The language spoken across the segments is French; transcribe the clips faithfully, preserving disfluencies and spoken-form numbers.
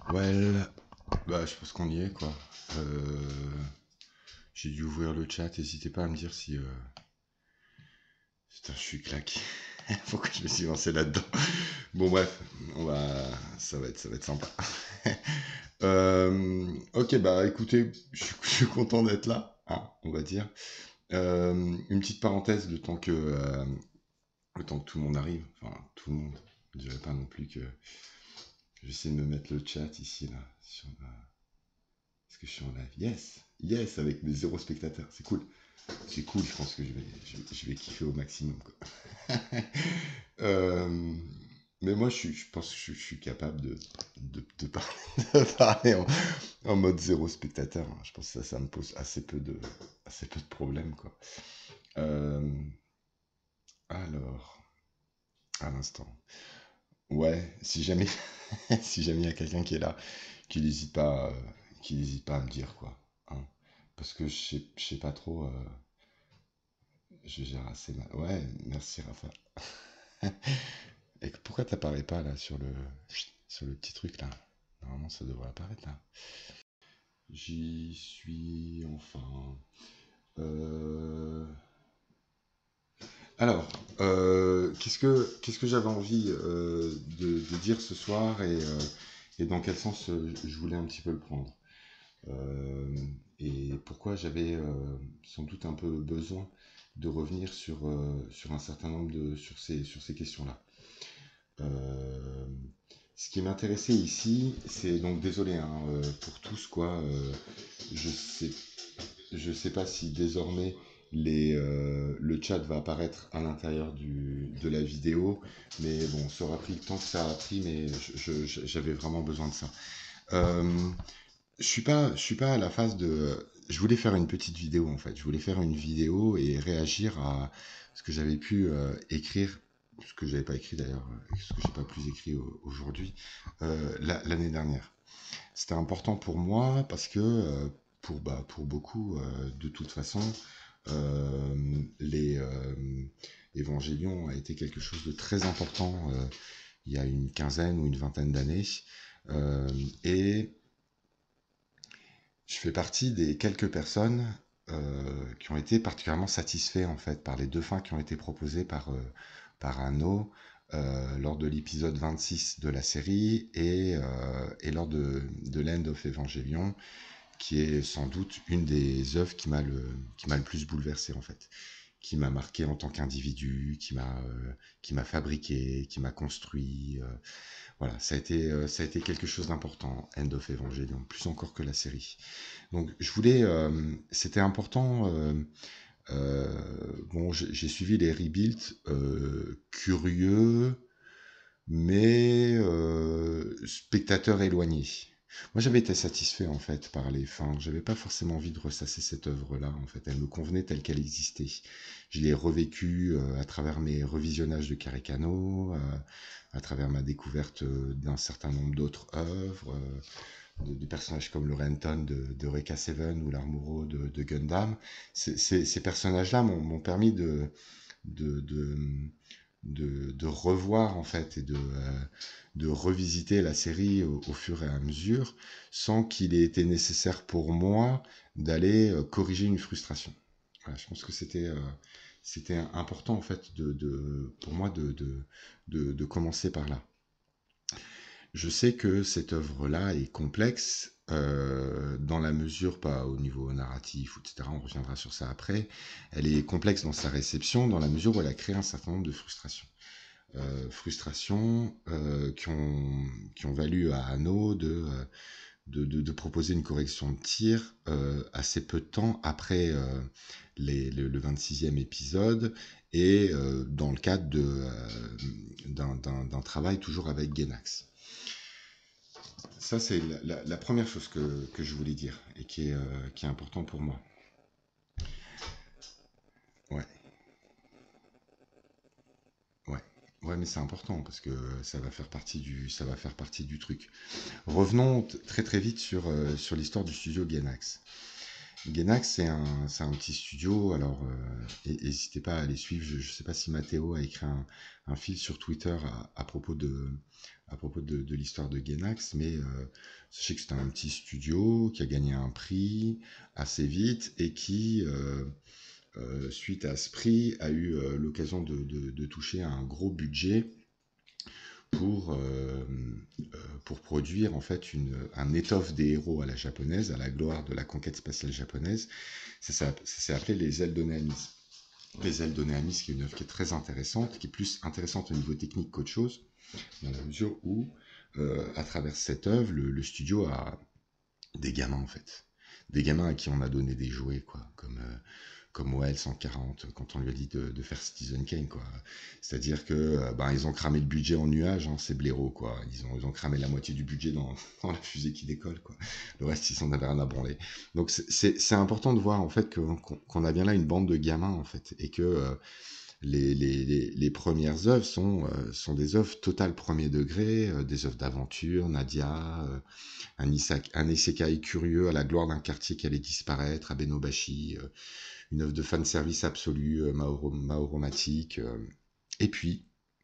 Well, bah, je pense qu'on y est, quoi. Euh, j'ai dû ouvrir le chat, n'hésitez pas à me dire si... euh, Putain, je suis claqué. Pourquoi je me suis lancé là-dedans? Bon, bref, on va... ça va être, ça va être sympa. Euh, ok, bah écoutez, je suis, je suis content d'être là, hein, on va dire. Euh, une petite parenthèse, le temps que, euh, le temps que tout le monde arrive, enfin tout le monde, je dirais pas non plus que... J'essaie de me mettre le chat ici, là, sur ma... Est-ce que je suis en live? Yes, yes, avec mes zéro spectateurs, c'est cool. C'est cool, je pense que je vais, je, je vais kiffer au maximum, quoi. Euh, mais moi, je, suis- je pense que je, je suis capable de, de, de parler, de parler en, en mode zéro spectateur, hein. Je pense que ça, ça me pose assez peu de, assez peu de problèmes, quoi. Euh, alors, à l'instant. Ouais, si jamais, si jamais il y a quelqu'un qui est là, qui n'hésite pas, euh, qui n'hésite pas à me dire, quoi, hein. Parce que je sais, je sais pas trop, euh, je gère assez mal. Ouais, merci Rafa. Et pourquoi t'apparais pas là sur le, sur le petit truc là? Normalement ça devrait apparaître là. J'y suis enfin. Euh, Alors, euh, qu'est-ce que qu'est-ce que j'avais envie euh, de, de dire ce soir et, euh, et dans quel sens euh, je voulais un petit peu le prendre. Euh, et pourquoi j'avais euh, sans doute un peu besoin de revenir sur, euh, sur un certain nombre de sur ces, sur ces questions-là. Euh, Ce qui m'intéressait ici, c'est donc désolé hein, euh, pour tous quoi. Euh, je sais, je sais pas si désormais les, euh, le chat va apparaître à l'intérieur du, de la vidéo, mais bon, ça aura pris le temps que ça a pris, mais je- je- j'avais vraiment besoin de ça. Euh, je suis pas, je suis pas à la phase de. Je voulais faire une petite vidéo en fait. Je voulais faire une vidéo et réagir à ce que j'avais pu euh, écrire, ce que j'avais pas écrit d'ailleurs, euh, ce que j'ai pas plus écrit au- aujourd'hui, euh, la- l'année dernière. C'était important pour moi parce que euh, pour bah, pour beaucoup, euh, de toute façon, euh, les euh, Évangélion a été quelque chose de très important euh, il y a une quinzaine ou une vingtaine d'années. Euh, et je fais partie des quelques personnes euh, qui ont été particulièrement satisfaits en fait par les deux fins qui ont été proposées par, euh, par Anno euh, lors de l'épisode vingt-six de la série et, euh, et lors de, de l'End of Evangelion, qui est sans doute une des œuvres qui m'a le, qui m'a le plus bouleversé en fait, qui m'a marqué en tant qu'individu, qui m'a euh, qui m'a fabriqué, qui m'a construit. Euh, voilà, ça a été euh, ça a été quelque chose d'important, End of Evangelion, plus encore que la série. Donc je voulais, euh, c'était important. Euh, euh, bon, j'ai j'ai suivi les rebuilds, euh, curieux, mais euh, spectateur éloigné. Moi, j'avais été satisfait en fait par les fins. J'avais pas forcément envie de ressasser cette œuvre-là. En fait, elle me convenait telle qu'elle existait. Je l'ai revécue euh, à travers mes revisionnages de Carré-Cano, euh, à travers ma découverte euh, d'un certain nombre d'autres œuvres. Euh, de, de personnages comme le Renton de, de Rekka Seven ou l'Armuro de, de Gundam. C'est- c'est- ces personnages-là m'ont m'ont permis de, de, de, de, de revoir en fait et de, euh, de revisiter la série au, au fur et à mesure sans qu'il ait été nécessaire pour moi d'aller euh, corriger une frustration. Voilà, je pense que c'était euh, c'était important en fait de, de, pour moi de, de, de, de commencer par là. Je sais que cette œuvre-là est complexe, euh, dans la mesure, pas au niveau narratif, et cetera, on reviendra sur ça après, elle est complexe dans sa réception, dans la mesure où elle a créé un certain nombre de frustrations. Euh, frustrations euh, qui, ont, qui ont valu à Anno de, euh, de, de, de proposer une correction de tir euh, assez peu de temps après euh, les, le, le vingt-sixième épisode, et euh, dans le cadre de, euh, d'un, d'un, d'un travail toujours avec Genax. Ça, c'est la, la- la première chose que, que je voulais dire et qui est, euh, qui est important pour moi. Ouais, ouais. Ouais, mais c'est important parce que ça va faire partie du, ça va faire partie du truc. Revenons t- très très vite sur, euh, sur l'histoire du studio Gainax. Gainax, c'est un, c'est un petit studio, alors euh, n'hésitez pas à aller suivre. Je ne sais pas si Mathéo a écrit un, un fil sur Twitter à, à propos de, à propos de, de l'histoire de Gainax, mais euh, sachez que c'était un petit studio qui a gagné un prix assez vite et qui, euh, euh, suite à ce prix, a eu euh, l'occasion de, de, de toucher un gros budget pour, euh, euh, pour produire en fait une, un étoffe des héros à la japonaise, à la gloire de la conquête spatiale japonaise. Ça, ça, ça s'est appelé les ailes d'Onéamis. Les ailes d'Onéamis, qui est une œuvre qui est très intéressante, qui est plus intéressante au niveau technique qu'autre chose, dans la mesure où, euh, à travers cette œuvre, le, le studio a des gamins en fait. Des gamins à qui on a donné des jouets, quoi, comme, euh, comme O L cent quarante, quand on lui a dit de, de faire Citizen Kane, quoi. C'est-à-dire que euh, ben, ils ont cramé le budget en nuages, hein, ces blaireaux, quoi. Ils ont, ils ont cramé la moitié du budget dans, dans la fusée qui décolle, quoi. Le reste, ils s'en avaient rien à branler. Donc c'est important de voir, en fait, qu'on qu'on a bien là une bande de gamins, en fait, et que euh, les, les, les, les premières œuvres sont, euh, sont des œuvres totales premier degré, euh, des œuvres d'aventure, Nadia, euh, un, isak, un isekai curieux à la gloire d'un quartier qui allait disparaître, à Benobashi, euh, une œuvre de fanservice absolu, euh, Maoro, Maoromatique, euh, et puis,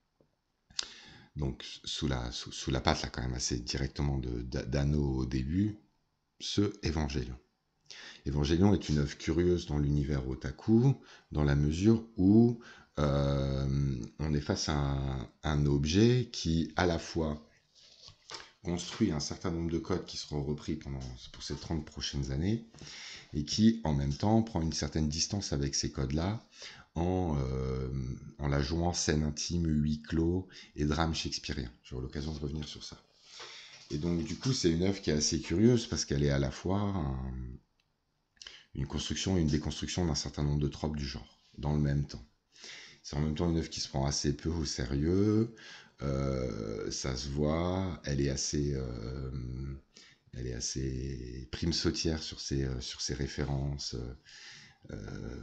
donc sous la, sous, sous la patte, là quand même assez directement d'Anno au début, ce Évangélion. Évangélion est une œuvre curieuse dans l'univers otaku, dans la mesure où euh, on est face à un, un objet qui, à la fois, construit un certain nombre de codes qui seront repris pendant, pour ces trente prochaines années, et qui, en même temps, prend une certaine distance avec ces codes-là, en, euh, en la jouant scène intime, huis clos et drame shakespearien. J'aurai l'occasion de revenir sur ça. Et donc, du coup, c'est une œuvre qui est assez curieuse parce qu'elle est à la fois un, une construction et une déconstruction d'un certain nombre de tropes du genre, dans le même temps. C'est en même temps une œuvre qui se prend assez peu au sérieux, euh, ça se voit, elle est assez, euh, elle est assez prime sautière sur ses, euh, sur ses références, euh,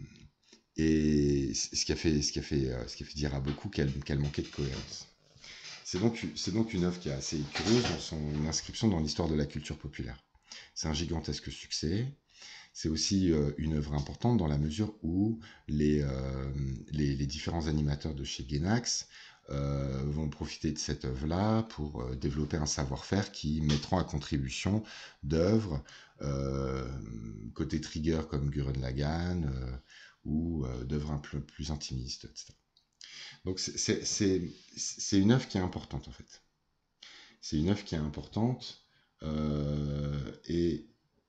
et ce qui a fait, ce qui a fait, ce qui a fait dire à beaucoup qu'elle qu'elle manquait de cohérence. C'est donc, c'est donc une œuvre qui est assez curieuse dans son inscription dans l'histoire de la culture populaire. C'est un gigantesque succès. C'est aussi euh, une œuvre importante dans la mesure où les, euh, les, les différents animateurs de chez Gainax euh, vont profiter de cette œuvre-là pour euh, développer un savoir-faire qui mettront à contribution d'œuvres euh, côté trigger comme Gurren Lagann euh, ou euh, d'œuvres un peu plus intimistes, et cetera. Donc c'est une œuvre qui est importante en fait. C'est une œuvre qui est importante euh, et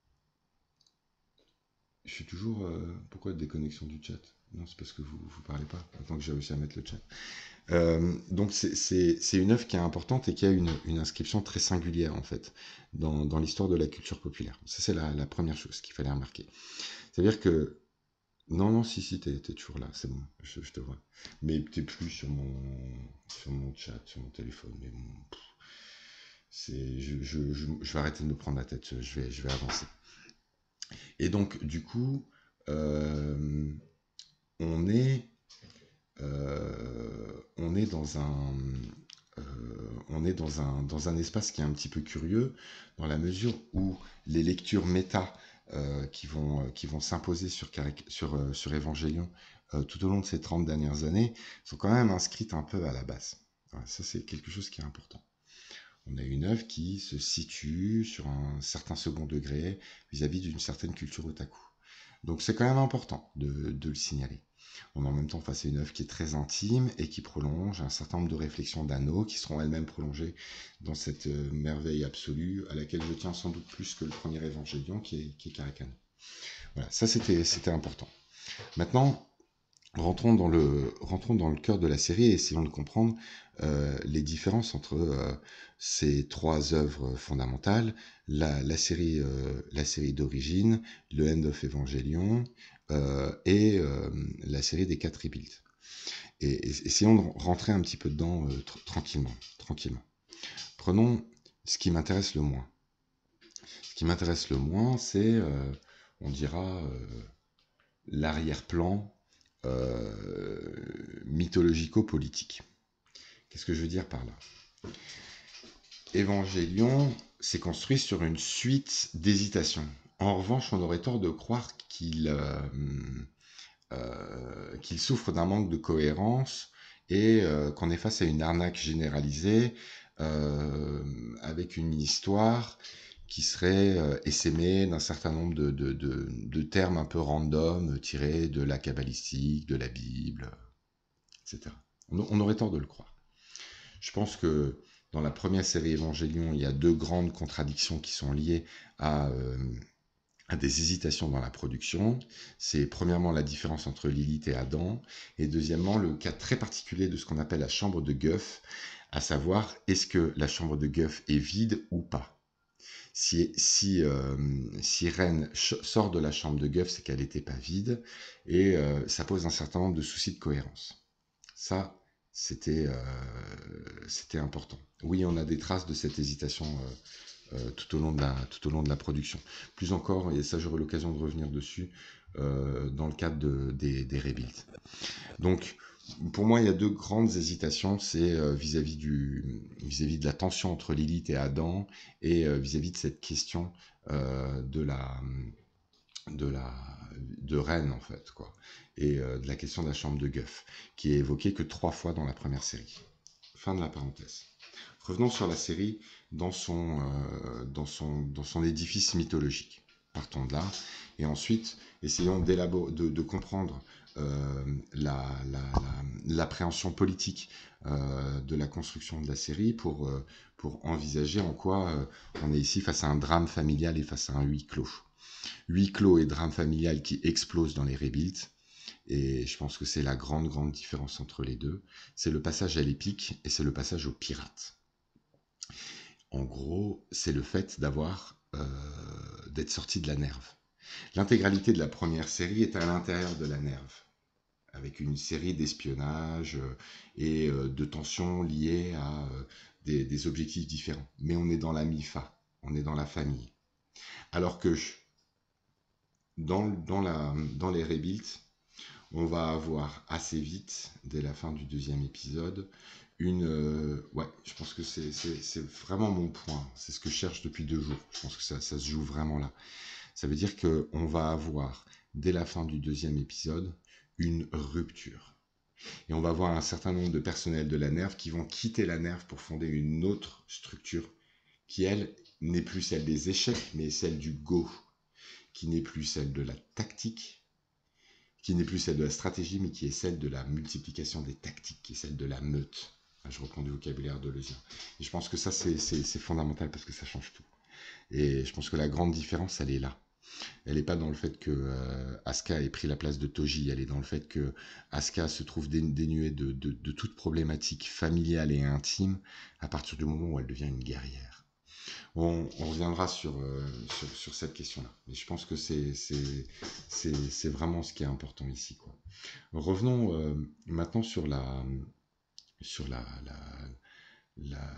je suis toujours... Euh, pourquoi déconnexion du chat? Non, c'est parce que vous ne parlez pas, tant que j'ai réussi à mettre le chat. Euh, donc c'est une œuvre qui est importante et qui a une, une inscription très singulière en fait dans, dans l'histoire de la culture populaire. Ça c'est la, la première chose qu'il fallait remarquer. C'est-à-dire que... Non, non, si, si, t'es es toujours là, c'est bon, je, je te vois. Mais t'es plus sur mon, sur mon chat, sur mon téléphone, mais bon... C'est, je, je, je, je vais arrêter de me prendre la tête, je vais, je vais avancer. Et donc, du coup, euh, on est, euh, on est dans un, euh, on est dans un, dans un espace qui est un petit peu curieux, dans la mesure où les lectures méta euh, qui vont, qui vont s'imposer sur, sur, euh, sur Évangélion euh, tout au long de ces trente dernières années sont quand même inscrites un peu à la base. Voilà, ça, c'est quelque chose qui est important. On a une œuvre qui se situe sur un certain second degré vis-à-vis d'une certaine culture otaku. Donc c'est quand même important de, de le signaler. On est en même temps face à une œuvre qui est très intime et qui prolonge un certain nombre de réflexions d'Anno qui seront elles-mêmes prolongées dans cette euh, merveille absolue à laquelle je tiens sans doute plus que le premier Évangélion qui est, qui est Karakano. Voilà, ça c'était c'était important. Maintenant, rentrons dans le, rentrons dans le cœur de la série et essayons de comprendre euh, les différences entre euh, ces trois œuvres fondamentales, la, la série, euh, la série d'origine, le End of Evangelion euh, et euh, la série des quatre rebuilds. Et, et essayons de rentrer un petit peu dedans euh, tr tranquillement, tranquillement. Prenons ce qui m'intéresse le moins. Ce qui m'intéresse le moins, c'est, euh, on dira, euh, l'arrière-plan Euh, mythologico-politique. Qu'est-ce que je veux dire par là? Évangélion s'est construit sur une suite d'hésitations. En revanche, on aurait tort de croire qu'il euh, euh, qu'il souffre d'un manque de cohérence et euh, qu'on est face à une arnaque généralisée euh, avec une histoire qui serait euh, essaimée d'un certain nombre de, de, de, de termes un peu random, euh, tirés de la kabbalistique, de la Bible, et cetera. On, on aurait tort de le croire. Je pense que dans la première série Évangélion, il y a deux grandes contradictions qui sont liées à, euh, à des hésitations dans la production. C'est premièrement la différence entre Lilith et Adam, et deuxièmement le cas très particulier de ce qu'on appelle la chambre de Guff, à savoir est-ce que la chambre de Guff est vide ou pas. Si, si, euh, si Ren sort de la chambre de Guff, c'est qu'elle n'était pas vide, et euh, ça pose un certain nombre de soucis de cohérence. Ça, c'était euh, c'était important. Oui, on a des traces de cette hésitation euh, euh, tout, au long de la, tout au long de la production. Plus encore, et ça j'aurai l'occasion de revenir dessus, euh, dans le cadre de, des, des rebuilds. Donc, pour moi, il y a deux grandes hésitations, c'est euh, vis-à-vis du, vis-à-vis de la tension entre Lilith et Adam, et euh, vis-à-vis de cette question euh, de la de la de Rennes en fait quoi, et euh, de la question de la chambre de Guff, qui est évoquée que trois fois dans la première série. Fin de la parenthèse. Revenons sur la série dans son euh, dans son dans son édifice mythologique. Partons de là, et ensuite essayons d'élaborer, de, de comprendre euh, la, la, la, l'appréhension politique euh, de la construction de la série pour, euh, pour envisager en quoi euh, on est ici face à un drame familial et face à un huis clos. Huis clos et drame familial qui explosent dans les rebuilds, et je pense que c'est la grande, grande différence entre les deux. C'est le passage à l'épique et c'est le passage aux pirates. En gros, c'est le fait d'avoir euh, d'être sorti de la Nerve. L'intégralité de la première série est à l'intérieur de la Nerve, avec une série d'espionnage euh, et euh, de tensions liées à euh, des, des objectifs différents. Mais on est dans la MIFA, on est dans la famille. Alors que dans, dans, la, dans les rebuilds, on va avoir assez vite, dès la fin du deuxième épisode, une... Euh, ouais, je pense que c'est, c'est, c'est vraiment mon point. C'est ce que je cherche depuis deux jours. Je pense que ça, ça se joue vraiment là. Ça veut dire qu'on va avoir, dès la fin du deuxième épisode, une rupture. Et on va avoir un certain nombre de personnels de la Nerve qui vont quitter la Nerve pour fonder une autre structure qui, elle, n'est plus celle des échecs, mais celle du go, qui n'est plus celle de la tactique, qui n'est plus celle de la stratégie, mais qui est celle de la multiplication des tactiques, qui est celle de la meute. Je reprends du vocabulaire Deleuzien. Et je pense que ça, c'est, c'est, c'est fondamental parce que ça change tout. Et je pense que la grande différence, elle est là. Elle n'est pas dans le fait que euh, Asuka ait pris la place de Toji, elle est dans le fait que Asuka se trouve dénuée de, de, de toute problématique familiale et intime à partir du moment où elle devient une guerrière. On, on reviendra sur, euh, sur, sur cette question-là. Mais je pense que c'est, c'est, c'est, c'est vraiment ce qui est important ici, quoi. Revenons euh, maintenant sur la, sur la, la, la,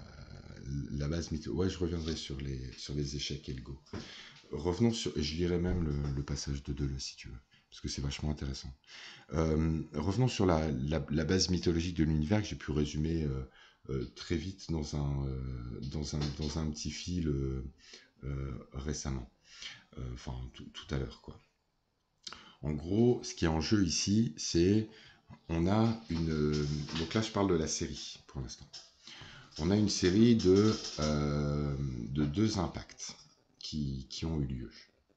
la base mythologique. Ouais, je reviendrai sur les, sur les échecs et le go. Revenons sur, je lirai même le, le passage de Deleuze si tu veux, parce que c'est vachement intéressant. Euh, revenons sur la, la, la base mythologique de l'univers que j'ai pu résumer euh, euh, très vite dans un, euh, dans un, dans un petit fil euh, euh, récemment, euh, enfin tout, tout à l'heure quoi. En gros, ce qui est en jeu ici, c'est on a une, euh, donc là je parle de la série pour l'instant. On a une série de, euh, de deux impacts qui, qui ont eu lieu.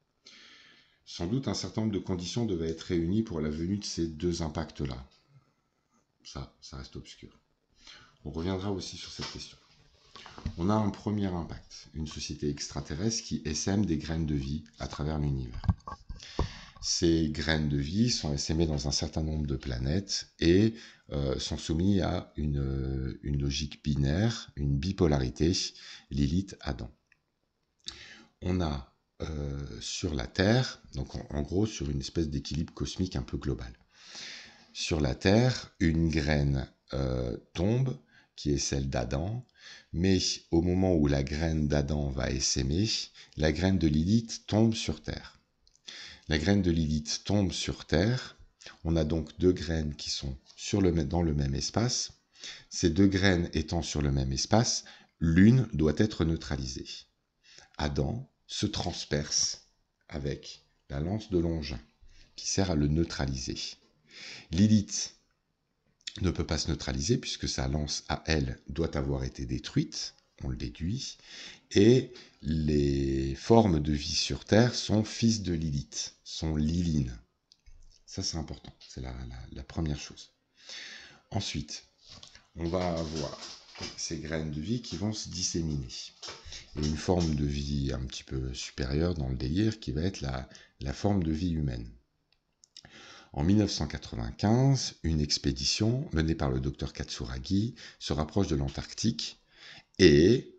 Sans doute un certain nombre de conditions devaient être réunies pour la venue de ces deux impacts-là. Ça, ça reste obscur. On reviendra aussi sur cette question. On a un premier impact, une société extraterrestre qui essaime des graines de vie à travers l'univers. Ces graines de vie sont essaimées dans un certain nombre de planètes et euh, sont soumises à une, une logique binaire, une bipolarité, Lilith-Adam. On a euh, sur la Terre, donc en, en gros sur une espèce d'équilibre cosmique un peu global. Sur la Terre, une graine euh, tombe, qui est celle d'Adam, mais au moment où la graine d'Adam va essaimer, la graine de Lilith tombe sur Terre. La graine de Lilith tombe sur Terre, on a donc deux graines qui sont sur le, dans le même espace. Ces deux graines étant sur le même espace, l'une doit être neutralisée. Adam se transperce avec la lance de Longin, qui sert à le neutraliser. Lilith ne peut pas se neutraliser puisque sa lance à elle doit avoir été détruite, on le déduit, et les formes de vie sur Terre sont fils de Lilith, sont lilines. Ça c'est important, c'est la, la, la première chose. Ensuite, on va avoir ces graines de vie qui vont se disséminer. Et une forme de vie un petit peu supérieure dans le délire qui va être la, la forme de vie humaine. En mille neuf cent quatre-vingt-quinze, une expédition menée par le docteur Katsuragi se rapproche de l'Antarctique et,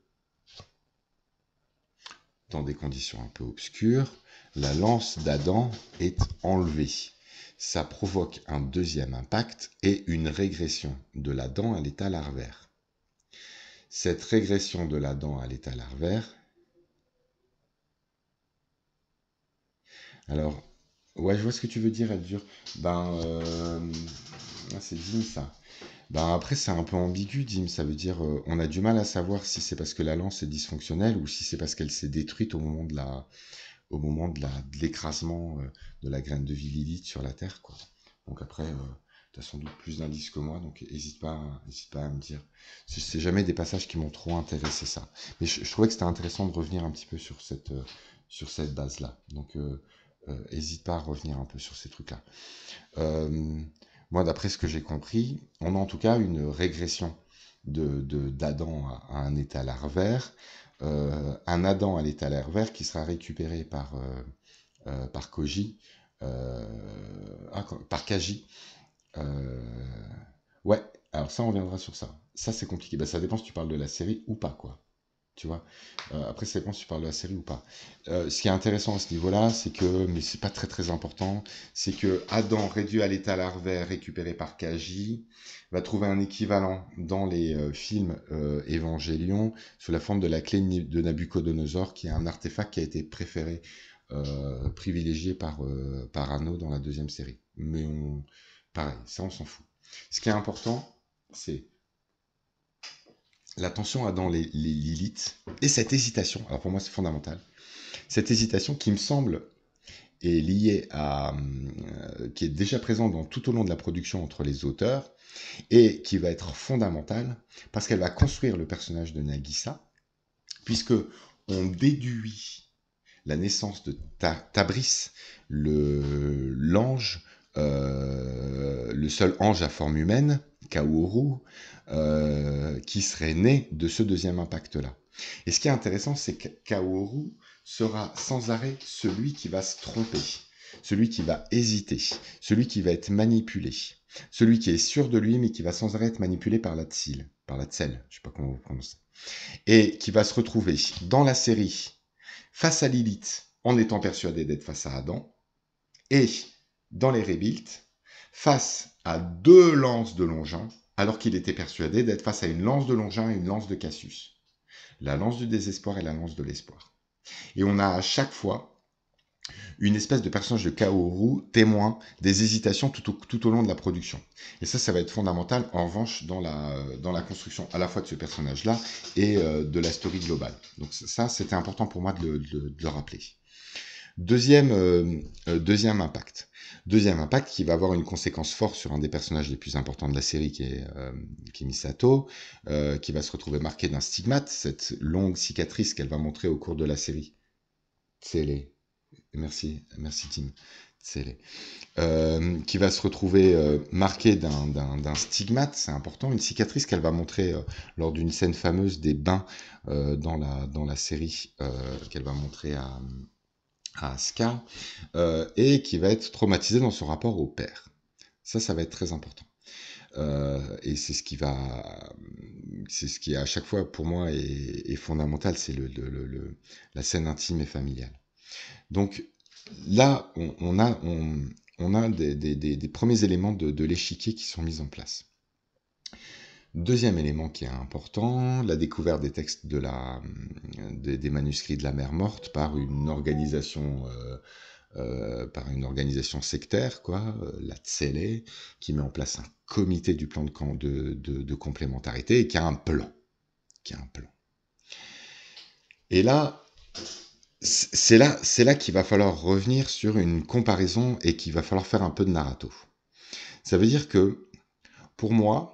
dans des conditions un peu obscures, la lance d'Adam est enlevée. Ça provoque un deuxième impact et une régression de la dent à l'état larvaire. Cette régression de la dent à l'état larvaire, alors, ouais, je vois ce que tu veux dire, elle dure. Ben, euh, c'est Dim ça. Ben après, c'est un peu ambigu, Dim. Ça veut dire, euh, on a du mal à savoir si c'est parce que la lance est dysfonctionnelle ou si c'est parce qu'elle s'est détruite au moment de la, au moment de la, de l'écrasement euh, de la graine de vie Lilith sur la Terre, quoi. Donc après, euh, tu as sans doute plus d'indices que moi, donc n'hésite pas, hésite pas à me dire. C'est c'est jamais des passages qui m'ont trop intéressé, ça. Mais je, je trouvais que c'était intéressant de revenir un petit peu sur cette, euh, sur cette base-là. Donc, euh, euh, hésite pas à revenir un peu sur ces trucs-là. Euh, moi, d'après ce que j'ai compris, on a en tout cas une régression de, de- d'Adam à, à un état larvaire, euh, un Adam à l'état larvaire qui sera récupéré par, euh, euh, par Koji, euh, ah, quoi, par Kaji. Euh, ouais, alors ça, on reviendra sur ça. Ça, c'est compliqué. Bah, ça dépend si tu parles de la série ou pas, quoi. Tu vois. Euh, après, ça dépend si tu parles de la série ou pas. Euh, ce qui est intéressant à ce niveau-là, c'est que, mais c'est pas très très important, c'est que Adam, réduit à l'état larvaire, récupéré par Kaji, va trouver un équivalent dans les euh, films euh, Évangélion sous la forme de la clé de Nabucodonosor, qui est un artefact qui a été préféré, euh, privilégié par, euh, par Anno dans la deuxième série. Mais on, pareil, ça on s'en fout. Ce qui est important, c'est l'attention à dans les, les Lilith et cette hésitation. Alors pour moi, c'est fondamental. Cette hésitation qui me semble est liée à, euh, qui est déjà présente dans, tout au long de la production entre les auteurs et qui va être fondamentale parce qu'elle va construire le personnage de Nagisa, puisque on déduit la naissance de Ta- Tabris, le l'ange, euh, le seul ange à forme humaine, Kaoru, euh, qui serait né de ce deuxième impact-là. Et ce qui est intéressant, c'est que Kaoru sera sans arrêt celui qui va se tromper, celui qui va hésiter, celui qui va être manipulé, celui qui est sûr de lui, mais qui va sans arrêt être manipulé par la Tsil, par la Tsel, je sais pas comment vous prononcez, et qui va se retrouver dans la série face à Lilith en étant persuadé d'être face à Adam, et dans les Rebuilt, face à deux lances de Longin, alors qu'il était persuadé d'être face à une lance de Longin et une lance de Cassius. La lance du désespoir et la lance de l'espoir. Et on a à chaque fois une espèce de personnage de Kaoru témoin des hésitations tout au, tout au long de la production. Et ça, ça va être fondamental, en revanche, dans la, dans la construction à la fois de ce personnage-là et euh, de la story globale. Donc ça, c'était important pour moi de le, de, de le rappeler. Deuxième, euh, euh, deuxième impact. Deuxième impact qui va avoir une conséquence forte sur un des personnages les plus importants de la série, qui est, euh, qui est Misato, euh, qui va se retrouver marqué d'un stigmate, cette longue cicatrice qu'elle va montrer au cours de la série. C'est les... Merci, merci Tim. C'est les... Euh, qui va se retrouver euh, marqué d'un, d'un, d'un stigmate, c'est important, une cicatrice qu'elle va montrer euh, lors d'une scène fameuse des bains euh, dans, la, dans la série, euh, qu'elle va montrer à, à Asuka, euh, et qui va être traumatisée dans son rapport au père. Ça, ça va être très important. Euh, et c'est ce qui va, c'est ce qui à chaque fois pour moi est, est fondamental, c'est le, le, le, le, la scène intime et familiale. Donc là, on, on a, on, on a des, des, des, des premiers éléments de, de l'échiquier qui sont mis en place. Deuxième élément qui est important, la découverte des textes de la, des, des manuscrits de la mer morte par une organisation, euh, euh, par une organisation sectaire, quoi, la Tsele, qui met en place un comité du plan de, de, de, de complémentarité et qui a un plan, qui a un plan. Et là, c'est là, c'est là qu'il va falloir revenir sur une comparaison et qu'il va falloir faire un peu de narrato. Ça veut dire que Pour moi,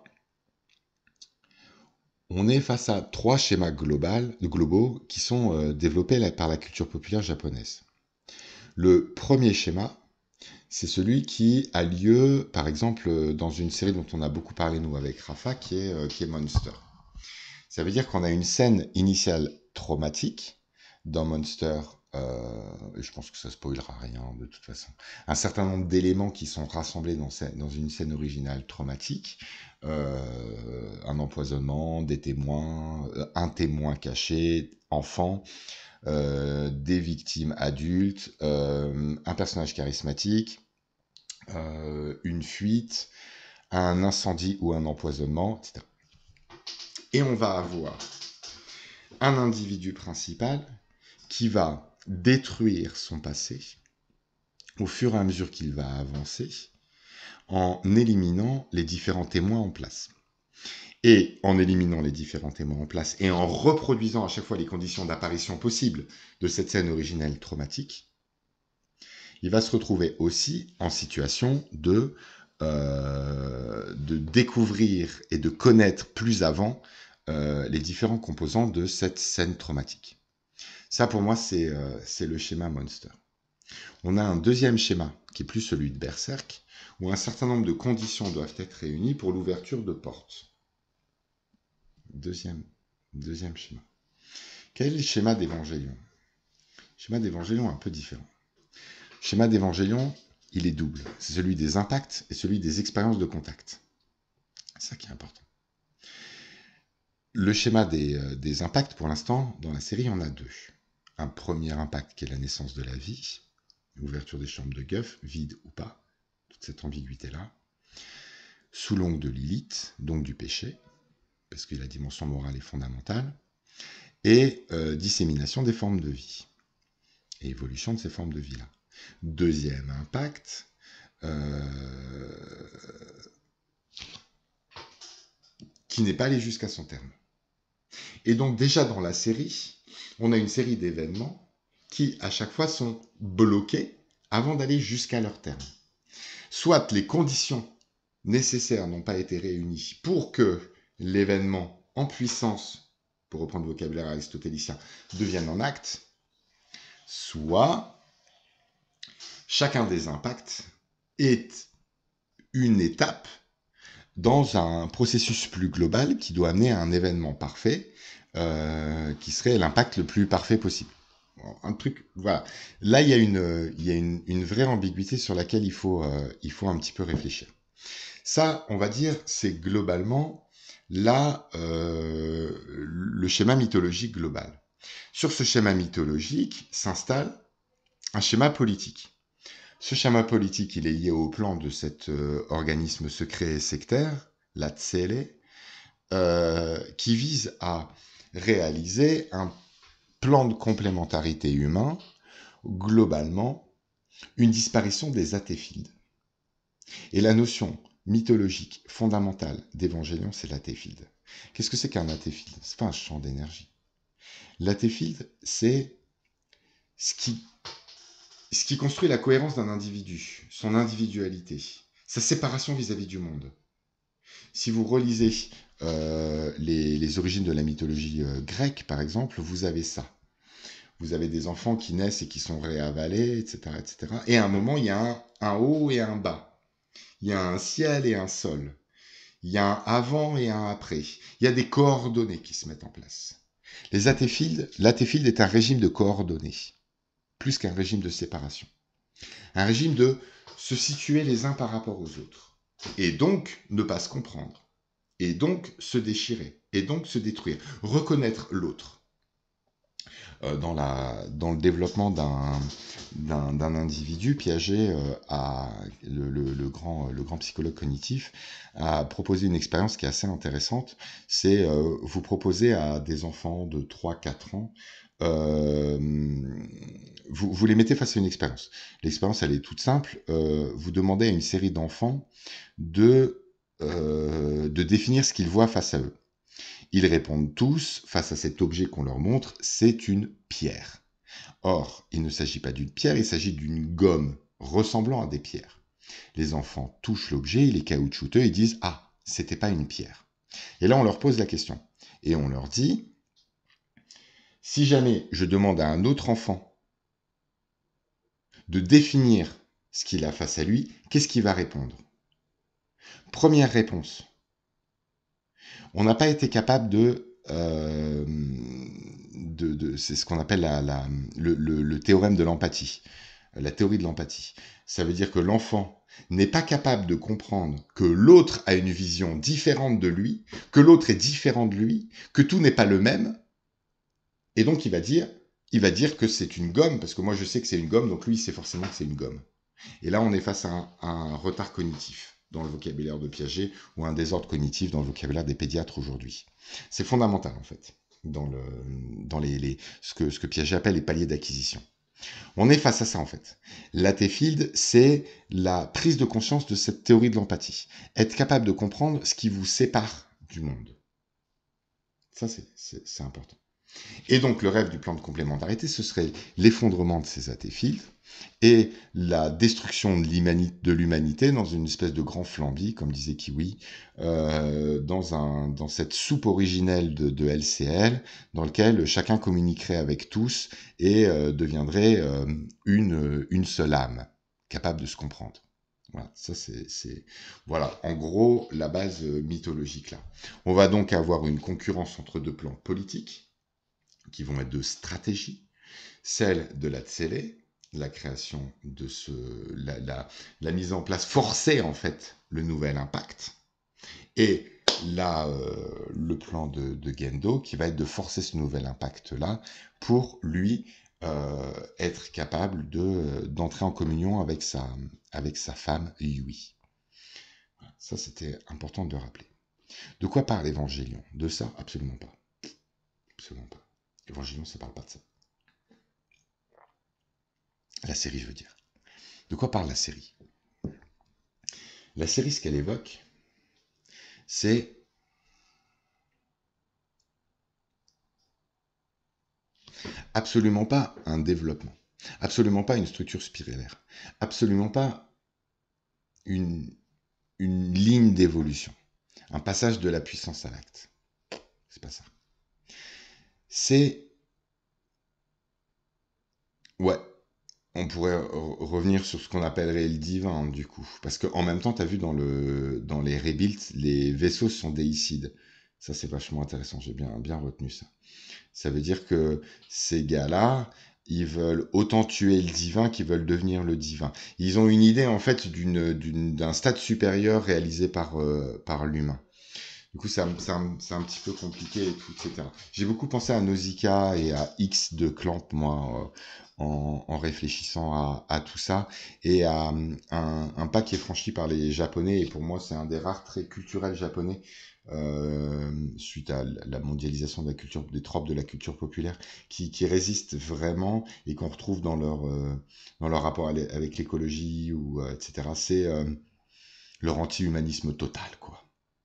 on est face à trois schémas global- globaux qui sont euh, développés la- par la culture populaire japonaise. Le premier schéma, c'est celui qui a lieu, par exemple, euh, dans une série dont on a beaucoup parlé, nous, avec Rafa, qui est, euh, qui est Monster. Ça veut dire qu'on a une scène initiale traumatique dans Monster, euh, et je pense que ça spoilera rien de toute façon. Un certain nombre d'éléments qui sont rassemblés dans, scè- dans une scène originale traumatique, euh, un empoisonnement, des témoins, euh, un témoin caché, enfant, euh, des victimes adultes, euh, un personnage charismatique, euh, une fuite, un incendie ou un empoisonnement, et cetera. Et on va avoir un individu principal qui va détruire son passé au fur et à mesure qu'il va avancer en éliminant les différents témoins en place. Et en éliminant les différents témoins en place et en reproduisant à chaque fois les conditions d'apparition possibles de cette scène originelle traumatique, il va se retrouver aussi en situation de, euh, de découvrir et de connaître plus avant euh, les différents composants de cette scène traumatique. Ça, pour moi, c'est euh, c'est le schéma Monster. On a un deuxième schéma, qui est plus celui de Berserk, où un certain nombre de conditions doivent être réunies pour l'ouverture de portes. Deuxième, deuxième schéma. Quel est le schéma d'Évangélion? Le schéma d'Évangélion est un peu différent. Le schéma d'Évangélion, il est double. C'est celui des impacts et celui des expériences de contact. C'est ça qui est important. Le schéma des, euh, des impacts, pour l'instant, dans la série, on a deux. Un premier impact qui est la naissance de la vie, l'ouverture des chambres de Guff, vide ou pas, toute cette ambiguïté-là. Sous l'ongle de Lilith, donc du péché, parce que la dimension morale est fondamentale, et euh, dissémination des formes de vie, et évolution de ces formes de vie-là. Deuxième impact, euh, qui n'est pas allé jusqu'à son terme. Et donc déjà dans la série, on a une série d'événements qui à chaque fois sont bloqués avant d'aller jusqu'à leur terme. Soit les conditions nécessaires n'ont pas été réunies pour que l'événement en puissance, pour reprendre le vocabulaire aristotélicien, devienne en acte, soit chacun des impacts est une étape dans un processus plus global qui doit amener à un événement parfait, euh, qui serait l'impact le plus parfait possible. Un truc, voilà. Là, il y a une, il y a une, une vraie ambiguïté sur laquelle il faut, euh, il faut un petit peu réfléchir. Ça, on va dire, c'est globalement là euh, le schéma mythologique global. Sur ce schéma mythologique s'installe un schéma politique. Ce schéma politique, il est lié au plan de cet euh, organisme secret et sectaire, la Tsele, euh, qui vise à réaliser un plan de complémentarité humain, globalement, une disparition des atéphiles. Et la notion mythologique fondamentale d'Évangélion, c'est l'atéphile. Qu'est-ce que c'est qu'un atéphile? C'est pas un champ d'énergie. L'atéphile, c'est ce qui ce qui construit la cohérence d'un individu, son individualité, sa séparation vis-à-vis du monde. Si vous relisez euh, les, les origines de la mythologie euh, grecque, par exemple, vous avez ça. Vous avez des enfants qui naissent et qui sont réavalés, et cetera, et cetera. Et à un moment, il y a un, un haut et un bas. Il y a un ciel et un sol. Il y a un avant et un après. Il y a des coordonnées qui se mettent en place. Les atéphiles, l'atéphile est un régime de coordonnées, plus qu'un régime de séparation. Un régime de se situer les uns par rapport aux autres. Et donc, ne pas se comprendre. Et donc, se déchirer. Et donc, se détruire. Reconnaître l'autre. Euh, dans, la, dans le développement d'un, d'un, d'un individu, Piaget, euh, a, le, le, le, grand, le grand psychologue cognitif, a proposé une expérience qui est assez intéressante. C'est euh, vous proposer à des enfants de trois quatre ans, euh, vous, vous les mettez face à une expérience. L'expérience, elle est toute simple. Euh, vous demandez à une série d'enfants de, euh, de définir ce qu'ils voient face à eux. Ils répondent tous, face à cet objet qu'on leur montre, c'est une pierre. Or, il ne s'agit pas d'une pierre, il s'agit d'une gomme ressemblant à des pierres. Les enfants touchent l'objet, il est caoutchouteux, ils disent « Ah, c'était pas une pierre. Et là, on leur pose la question. Et on leur dit, si jamais je demande à un autre enfant de définir ce qu'il a face à lui, qu'est-ce qu'il va répondre? Première réponse. On n'a pas été capable de... euh, de, de c'est ce qu'on appelle la, la, le, le, le théorème de l'empathie, la théorie de l'empathie. Ça veut dire que l'enfant n'est pas capable de comprendre que l'autre a une vision différente de lui, que l'autre est différent de lui, que tout n'est pas le même, et donc il va dire, il va dire que c'est une gomme, parce que moi je sais que c'est une gomme, donc lui il sait forcément que c'est une gomme. Et là on est face à un, à un retard cognitif dans le vocabulaire de Piaget, ou un désordre cognitif dans le vocabulaire des pédiatres aujourd'hui. C'est fondamental en fait, dans, le, dans les, les, ce, que, ce que Piaget appelle les paliers d'acquisition. On est face à ça en fait. L'Attefield, c'est la prise de conscience de cette théorie de l'empathie. Être capable de comprendre ce qui vous sépare du monde. Ça, c'est important. Et donc, le rêve du plan de complémentarité, ce serait l'effondrement de ces Attefield et la destruction de l'humanité dans une espèce de grand flambi, comme disait Kiwi, euh, dans, un, dans cette soupe originelle de, de L C L, dans lequel chacun communiquerait avec tous et euh, deviendrait euh, une, une seule âme, capable de se comprendre. Voilà, ça c'est, voilà, en gros, la base mythologique là. On va donc avoir une concurrence entre deux plans politiques, qui vont être de stratégie, celle de la tsélé, la création de ce, la, la, la mise en place forcée en fait, le nouvel impact, et là, euh, le plan de, de Gendo qui va être de forcer ce nouvel impact-là pour lui euh, être capable de, d'entrer en communion avec sa, avec sa femme Yui. Ça, c'était important de rappeler. De quoi parle Évangélion? De ça? Absolument pas. Absolument pas. Évangélion, ça parle pas de ça. La série, je veux dire. De quoi parle la série? La série, ce qu'elle évoque, c'est absolument pas un développement, absolument pas une structure spiralaire, absolument pas une, une ligne d'évolution, un passage de la puissance à l'acte. C'est pas ça. C'est... Ouais, on pourrait revenir sur ce qu'on appellerait le divin, du coup. Parce qu'en même temps, tu as vu dans, le, dans les rebuilds, les vaisseaux sont déicides. Ça, c'est vachement intéressant. J'ai bien, bien retenu ça. Ça veut dire que ces gars-là, ils veulent autant tuer le divin qu'ils veulent devenir le divin. Ils ont une idée, en fait, d'une, d'une, d'un stade supérieur réalisé par, euh, par l'humain. Du coup, c'est un, c'est, un, c'est un petit peu compliqué et tout, et cetera. J'ai beaucoup pensé à Nausicaa et à X de Clamp, moi, euh, en, en réfléchissant à, à tout ça, et à un, un pas qui est franchi par les Japonais, et pour moi, c'est un des rares traits culturels japonais, euh, suite à la mondialisation de la culture, des tropes de la culture populaire, qui, qui résistent vraiment, et qu'on retrouve dans leur, euh, dans leur rapport avec l'écologie, ou, euh, et cetera. C'est euh, leur anti-humanisme total, quoi.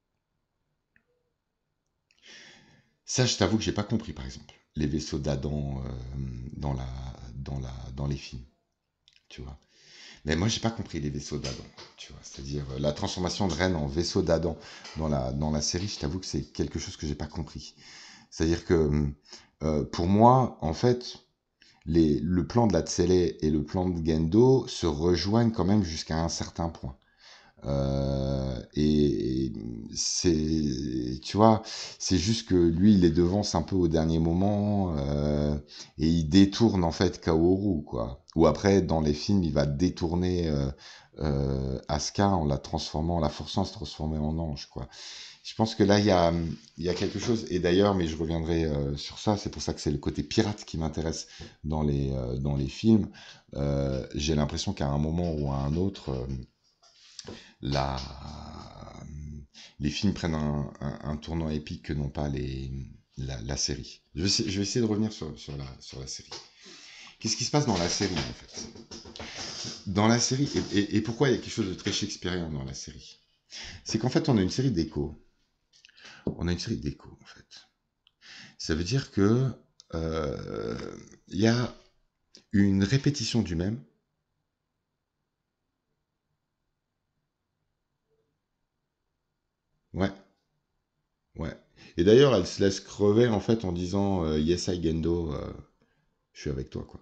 Ça, je t'avoue que j'ai pas compris, par exemple, les vaisseaux d'Adam euh, dans, la, dans, la, dans les films, tu vois. Mais moi, j'ai pas compris les vaisseaux d'Adam, tu vois. C'est-à-dire euh, la transformation de Ren en vaisseau d'Adam dans la, dans la série, je t'avoue que c'est quelque chose que j'ai pas compris. C'est-à-dire que euh, pour moi, en fait, les, le plan de la Tsele et le plan de Gendo se rejoignent quand même jusqu'à un certain point. Euh, et c'est, tu vois, c'est juste que lui, il les devance un peu au dernier moment euh, et il détourne en fait Kaoru, quoi. Ou après, dans les films, il va détourner euh, euh, Asuka en la transformant, en la forçant à se transformer en ange, quoi. Je pense que là, il y a, il y a quelque chose, et d'ailleurs, mais je reviendrai euh, sur ça, c'est pour ça que c'est le côté pirate qui m'intéresse dans les, euh, dans les films. Euh, j'ai l'impression qu'à un moment ou à un autre, euh, la... les films prennent un, un, un tournant épique que n'ont pas les, la, la série. Je vais, je vais essayer de revenir sur, sur, la, sur la série. Qu'est-ce qui se passe dans la série, en fait? Dans la série, et, et, et pourquoi il y a quelque chose de très shakespearien dans la série? C'est qu'en fait, on a une série d'échos. On a une série d'échos, en fait. Ça veut dire que euh, il y a une répétition du même, Ouais, ouais. Et d'ailleurs, elle se laisse crever en fait en disant euh, Yes, I Gendo, euh, je suis avec toi, quoi.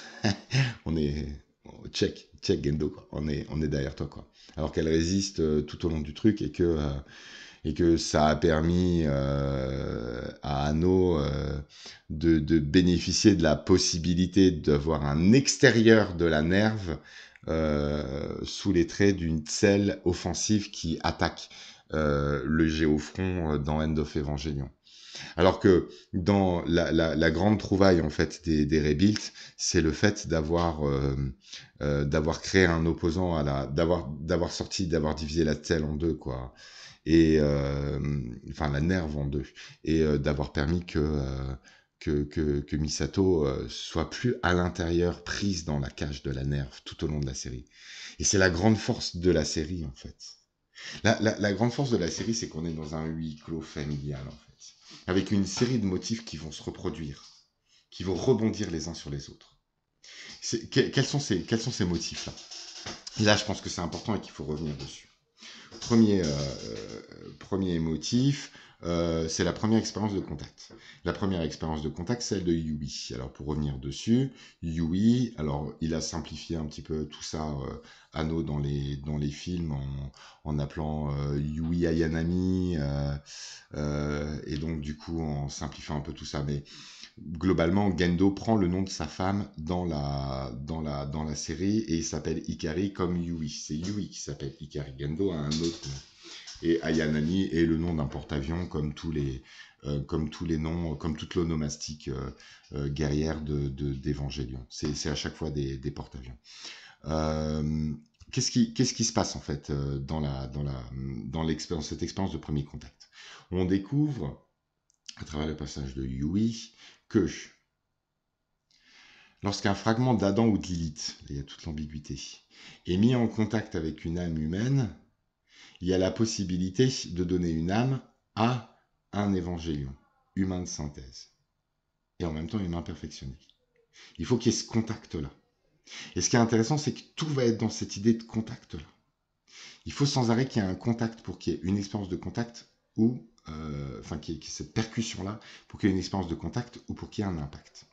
On est check, check Gendo, quoi. On est, on est derrière toi, quoi. Alors qu'elle résiste euh, tout au long du truc et que, euh, et que ça a permis euh, à Anno euh, de, de bénéficier de la possibilité d'avoir un extérieur de la nerve euh, sous les traits d'une selle offensive qui attaque euh, le Géofront euh, dans End of Evangelion. Alors que dans la, la, la grande trouvaille en fait des, des Rebuilt, c'est le fait d'avoir euh, euh, d'avoir créé un opposant à la, d'avoir d'avoir sorti, d'avoir divisé la selle en deux, quoi, et euh, enfin la nerve en deux, et euh, d'avoir permis que euh, que, que, que Misato euh, soit plus à l'intérieur, prise dans la cage de la nerve tout au long de la série. Et c'est la grande force de la série en fait. La, la, la grande force de la série, c'est qu'on est dans un huis clos familial, en fait, avec une série de motifs qui vont se reproduire, qui vont rebondir les uns sur les autres. C'est, que, quels sont ces, quels sont ces motifs-là? Là, je pense que c'est important et qu'il faut revenir dessus. Premier, euh, euh, premier motif, euh, c'est la première expérience de contact. La première expérience de contact, celle de Yui. Alors, pour revenir dessus, Yui, alors, il a simplifié un petit peu tout ça, euh, Anno, dans les, dans les films, en, en appelant euh, Yui Ayanami, euh, euh, et donc, du coup, en simplifiant un peu tout ça. Mais globalement, Gendo prend le nom de sa femme dans la, dans la, dans la série et il s'appelle Ikari comme Yui. C'est Yui qui s'appelle Ikari. Gendo a un autre nom. Et Ayanami est le nom d'un porte-avions comme tous les, euh, comme tous les noms, comme toute l'onomastique euh, euh, guerrière de, de, d'Evangelion. C'est, c'est à chaque fois des, des porte-avions. Euh, qu'est-ce qui, qu'est-ce qui se passe en fait euh, dans la, dans la, dans l'expérience, cette expérience de premier contact? On découvre à travers le passage de Yui que lorsqu'un fragment d'Adam ou de Lilith, il y a toute l'ambiguïté, est mis en contact avec une âme humaine, il y a la possibilité de donner une âme à un évangélion, humain de synthèse, et en même temps humain perfectionné. Il faut qu'il y ait ce contact-là. Et ce qui est intéressant, c'est que tout va être dans cette idée de contact-là. Il faut sans arrêt qu'il y ait un contact pour qu'il y ait une expérience de contact ou, euh, enfin, qu'il y ait cette percussion-là pour qu'il y ait une expérience de contact ou pour qu'il y ait un impact.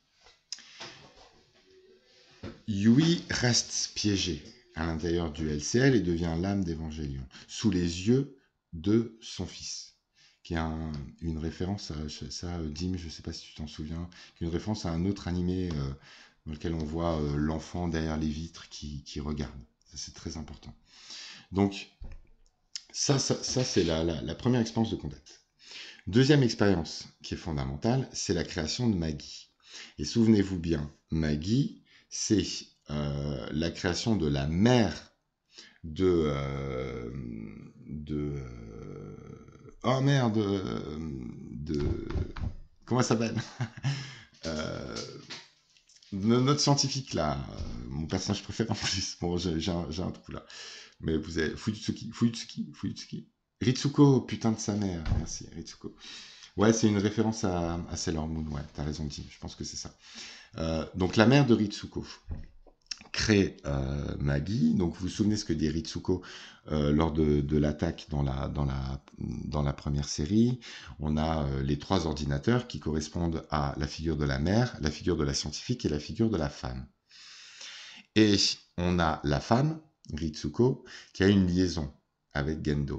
Yui reste piégé à l'intérieur du L C L et devient l'âme d'Evangélion, sous les yeux de son fils, qui est un, une référence à ça, Dim, je ne sais pas si tu t'en souviens, une référence à un autre animé euh, dans lequel on voit euh, l'enfant derrière les vitres qui, qui regarde. Ça, c'est très important. Donc, ça, ça, ça c'est la, la, la première expérience de contact. Deuxième expérience qui est fondamentale, c'est la création de Maggie. Et souvenez-vous bien, Maggie, c'est euh, la création de la mère de... Euh, de euh, oh merde de, comment ça s'appelle euh, notre scientifique là, mon personnage préféré en plus. Bon, j'ai, j'ai, un, j'ai un trou là. Mais vous avez... Fuyutsuki, Fuyutsuki, Fuyutsuki. Ritsuko, putain de sa mère. Merci, Ritsuko. Ouais, c'est une référence à, à Sailor Moon, ouais, t'as raison, Tim, je pense que c'est ça. Euh, donc, la mère de Ritsuko crée euh, Maggie. Donc, vous vous souvenez ce que dit Ritsuko euh, lors de, de l'attaque dans la, dans, la, dans la première série. On a euh, les trois ordinateurs qui correspondent à la figure de la mère, la figure de la scientifique et la figure de la femme. Et on a la femme, Ritsuko, qui a une liaison avec Gendo.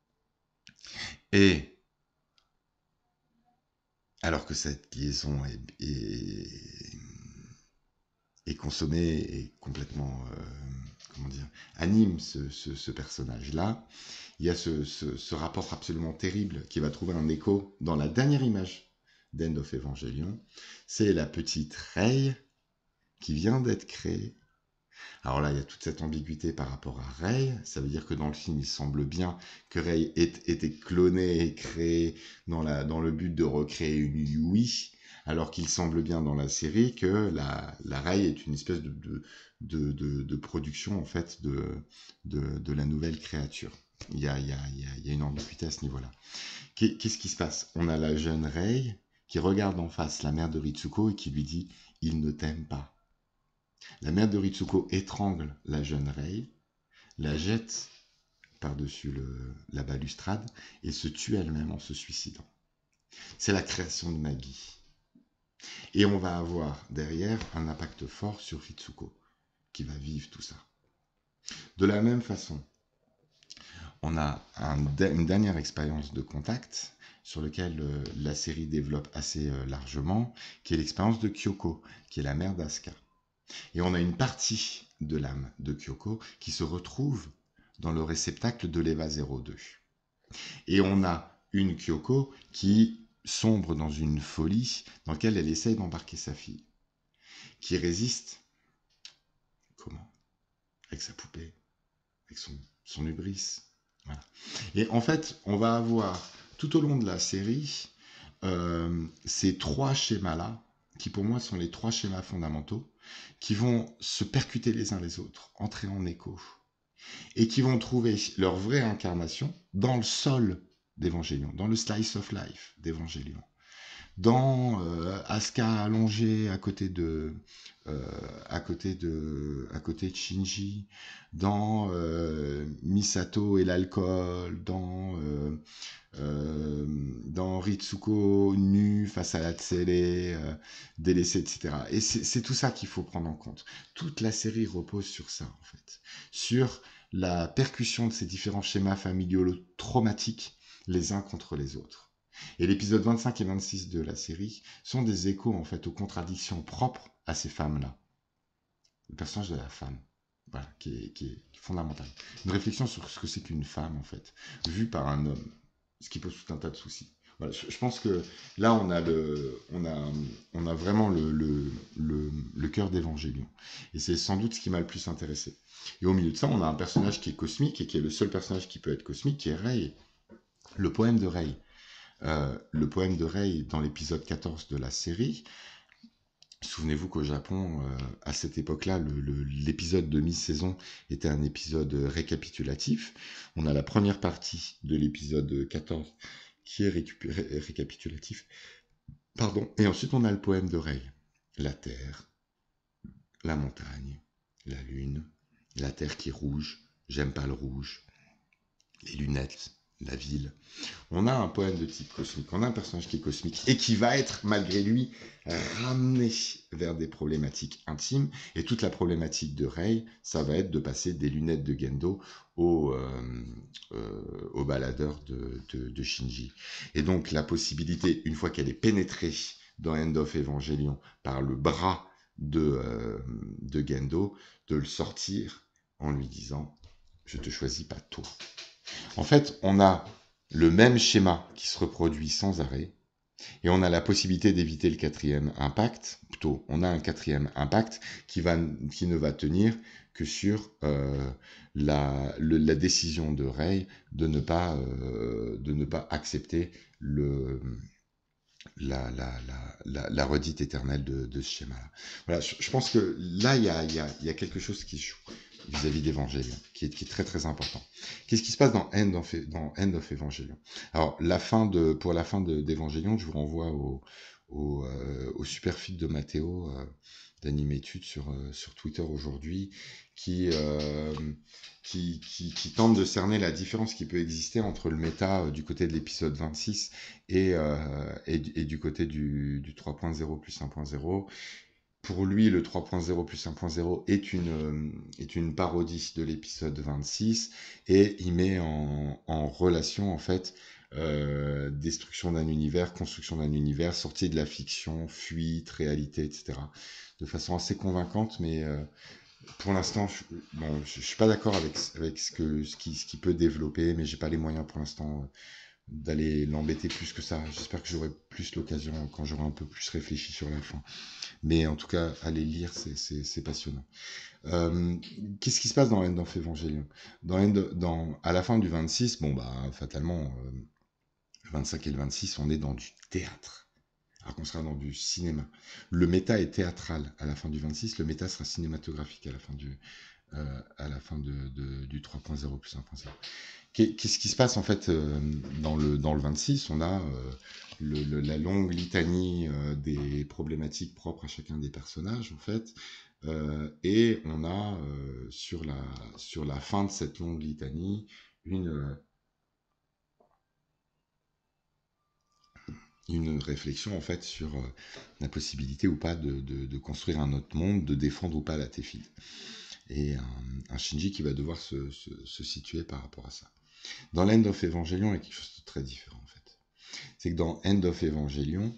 Et alors que cette liaison est, est, est consommée et complètement, euh, comment dire, anime ce, ce, ce personnage-là, il y a ce, ce, ce rapport absolument terrible qui va trouver un écho dans la dernière image d'End of Evangelion. C'est la petite Rei qui vient d'être créée. Alors là, il y a toute cette ambiguïté par rapport à Rei. Ça veut dire que dans le film, il semble bien que Rei ait été clonée et créée dans, la, dans le but de recréer une Yui, alors qu'il semble bien dans la série que la, la Rei est une espèce de, de, de, de, de production en fait de, de, de la nouvelle créature. Il y a, il y a, il y a, il y a une ambiguïté à ce niveau-là. Qu'est-ce qui se passe? On a la jeune Rei qui regarde en face la mère de Ritsuko et qui lui dit « Il ne t'aime pas ». La mère de Ritsuko étrangle la jeune Rei, la jette par-dessus le, la balustrade et se tue elle-même en se suicidant. C'est la création de Maggie. Et on va avoir derrière un impact fort sur Ritsuko, qui va vivre tout ça. De la même façon, on a un, une dernière expérience de contact sur lequel euh, la série développe assez euh, largement, qui est l'expérience de Kyoko, qui est la mère d'Asuka. Et on a une partie de l'âme de Kyoko qui se retrouve dans le réceptacle de l'Eva zéro deux. Et on a une Kyoko qui sombre dans une folie dans laquelle elle essaye d'embarquer sa fille, qui résiste, comment? Avec sa poupée, avec son, son hubris. Voilà. Et en fait, on va avoir tout au long de la série euh, ces trois schémas-là, qui pour moi sont les trois schémas fondamentaux, qui vont se percuter les uns les autres, entrer en écho, et qui vont trouver leur vraie incarnation dans le sol d'Evangélion, dans le slice of life d'Evangélion, dans euh, Asuka allongée à côté de euh, à côté de à côté de Shinji, dans euh, Misato et l'alcool, dans euh, euh, dans Ritsuko nue face à la télé, euh, délaissée, et cetera. Et c'est, c'est tout ça qu'il faut prendre en compte. Toute la série repose sur ça, en fait, sur la percussion de ces différents schémas familiaux traumatiques les uns contre les autres. Et l'épisode vingt-cinq et vingt-six de la série sont des échos, en fait, aux contradictions propres à ces femmes-là. Le personnage de la femme, voilà, qui est, qui est fondamental. Une réflexion sur ce que c'est qu'une femme, en fait, vue par un homme, ce qui pose tout un tas de soucis. Voilà, je, je pense que là, on a, le, on a, on a vraiment le, le, le, le cœur d'Evangélion. Et c'est sans doute ce qui m'a le plus intéressé. Et au milieu de ça, on a un personnage qui est cosmique, et qui est le seul personnage qui peut être cosmique, qui est Rei. Le poème de Rei. Euh, le poème de Rei, dans l'épisode quatorze de la série, souvenez-vous qu'au Japon, euh, à cette époque-là, le, le, l'épisode de mi-saison était un épisode récapitulatif. On a la première partie de l'épisode quatorze qui est récup- ré- récapitulatif. Pardon. Et ensuite, on a le poème de Rei. La terre, la montagne, la lune, la terre qui est rouge, j'aime pas le rouge, les lunettes, la ville. On a un poème de type cosmique, on a un personnage qui est cosmique et qui va être, malgré lui, ramené vers des problématiques intimes. Et toute la problématique de Rei, ça va être de passer des lunettes de Gendo au, euh, euh, au baladeur de, de, de Shinji. Et donc la possibilité, une fois qu'elle est pénétrée dans End of Evangelion par le bras de, euh, de Gendo, de le sortir en lui disant « Je te choisis pas toi ». En fait, on a le même schéma qui se reproduit sans arrêt, et on a la possibilité d'éviter le quatrième impact, plutôt, on a un quatrième impact qui, va, qui ne va tenir que sur euh, la, le, la décision de Rei de ne pas, euh, de ne pas accepter le, la, la, la, la, la redite éternelle de, de ce schéma-là. Voilà, je, je pense que là, il y a, y, a, y a quelque chose qui joue vis-à-vis d'Evangelion, qui est, qui est très très important. Qu'est-ce qui se passe dans End of, dans End of Evangelion? Alors, la fin de, pour la fin de, d'Evangelion, je vous renvoie au, au, euh, au super feed de Mathéo, euh, d'Animétude sur, euh, sur Twitter aujourd'hui, qui, euh, qui, qui, qui tente de cerner la différence qui peut exister entre le méta euh, du côté de l'épisode vingt-six et, euh, et, et du côté du, du trois point zéro plus un point zéro. Pour lui, le trois point zéro plus un point zéro est une, euh, est une parodie de l'épisode vingt-six et il met en, en relation, en fait, euh, destruction d'un univers, construction d'un univers, sortie de la fiction, fuite, réalité, et cetera. De façon assez convaincante, mais euh, pour l'instant, je, bon, je, je suis pas d'accord avec, avec ce, que, ce, qui, ce qui peut développer, mais j'ai pas les moyens pour l'instant euh, d'aller l'embêter plus que ça. J'espère que j'aurai plus l'occasion quand j'aurai un peu plus réfléchi sur la fin. Mais en tout cas, allez lire, c'est, c'est, c'est passionnant. Euh, qu'est-ce qui se passe dans End of Evangelion? Dans, End, dans À la fin du vingt-six, bon bah fatalement, euh, le vingt-cinq et le vingt-six, on est dans du théâtre, alors qu'on sera dans du cinéma. Le méta est théâtral à la fin du vingt-six, le méta sera cinématographique à la fin du, euh, à la fin de, de, du trois point zéro plus un point zéro. Qu'est-ce qui se passe en fait euh, dans, le, dans le vingt-six? On a euh, le, le, la longue litanie euh, des problématiques propres à chacun des personnages en fait, euh, et on a euh, sur, la, sur la fin de cette longue litanie une, une réflexion en fait sur euh, la possibilité ou pas de, de, de construire un autre monde, de défendre ou pas la Téphilie. Et un, un Shinji qui va devoir se, se, se situer par rapport à ça. Dans l'End of Evangelion, il y a quelque chose de très différent en fait. C'est que dans End of Evangelion,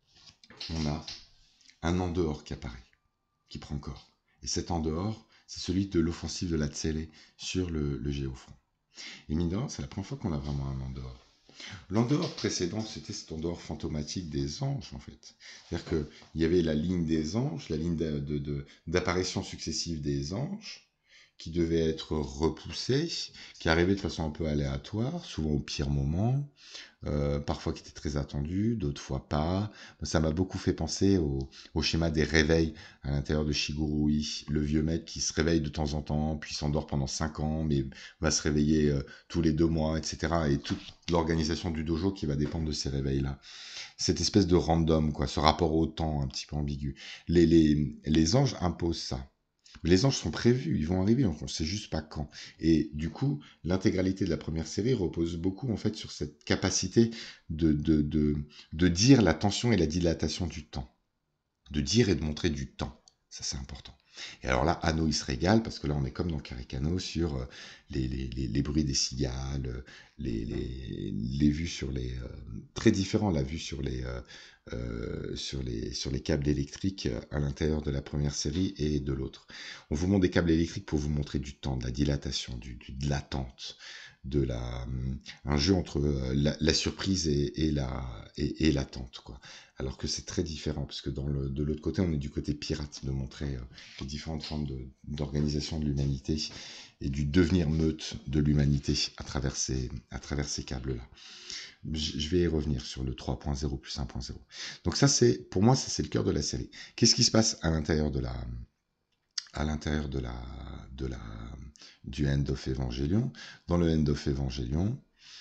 on a un en dehors qui apparaît, qui prend corps. Et cet en dehors, c'est celui de l'offensive de la Tsele sur le, le Géofront. Et mine de rien, c'est la première fois qu'on a vraiment un en dehors. L'en dehors précédent, c'était cet en dehors fantomatique des anges, en fait. C'est-à-dire qu'il y avait la ligne des anges, la ligne de, de, de, d'apparition successive des anges, qui devait être repoussée, qui arrivait de façon un peu aléatoire, souvent au pire moment, euh, parfois qui était très attendu, d'autres fois pas. Ça m'a beaucoup fait penser au, au schéma des réveils à l'intérieur de Shigurui, le vieux mec qui se réveille de temps en temps, puis s'endort pendant cinq ans, mais va se réveiller euh, tous les deux mois, et cetera. Et toute l'organisation du dojo qui va dépendre de ces réveils-là. Cette espèce de random, quoi, ce rapport au temps un petit peu ambigu. Les, les, les anges imposent ça. Les anges sont prévus, ils vont arriver, on ne sait juste pas quand. Et du coup, l'intégralité de la première série repose beaucoup en fait sur cette capacité de, de, de, de dire la tension et la dilatation du temps. De dire et de montrer du temps. Ça, c'est important. Et alors là, Anno, il se régale, parce que là, on est comme dans Caricano sur euh, les, les, les, les bruits des cigales, les, les, les vues sur les... Euh, très différent, la vue sur les, euh, euh, sur les, sur les câbles électriques à l'intérieur de la première série et de l'autre. On vous montre des câbles électriques pour vous montrer du temps, de la dilatation, du, du, de l'attente, de la, un jeu entre la, la surprise et, et, la, et, et l'attente, quoi. Alors que c'est très différent, parce que dans le, de l'autre côté, on est du côté pirate, de montrer euh, les différentes formes de, d'organisation de l'humanité et du devenir meute de l'humanité à travers ces, à travers ces câbles-là. Je vais y revenir sur le trois point zéro plus un point zéro. Donc ça, c'est, pour moi, ça, c'est le cœur de la série. Qu'est-ce qui se passe à l'intérieur de la, à l'intérieur de la, de la, du End of Evangelion? Dans le End of Evangelion,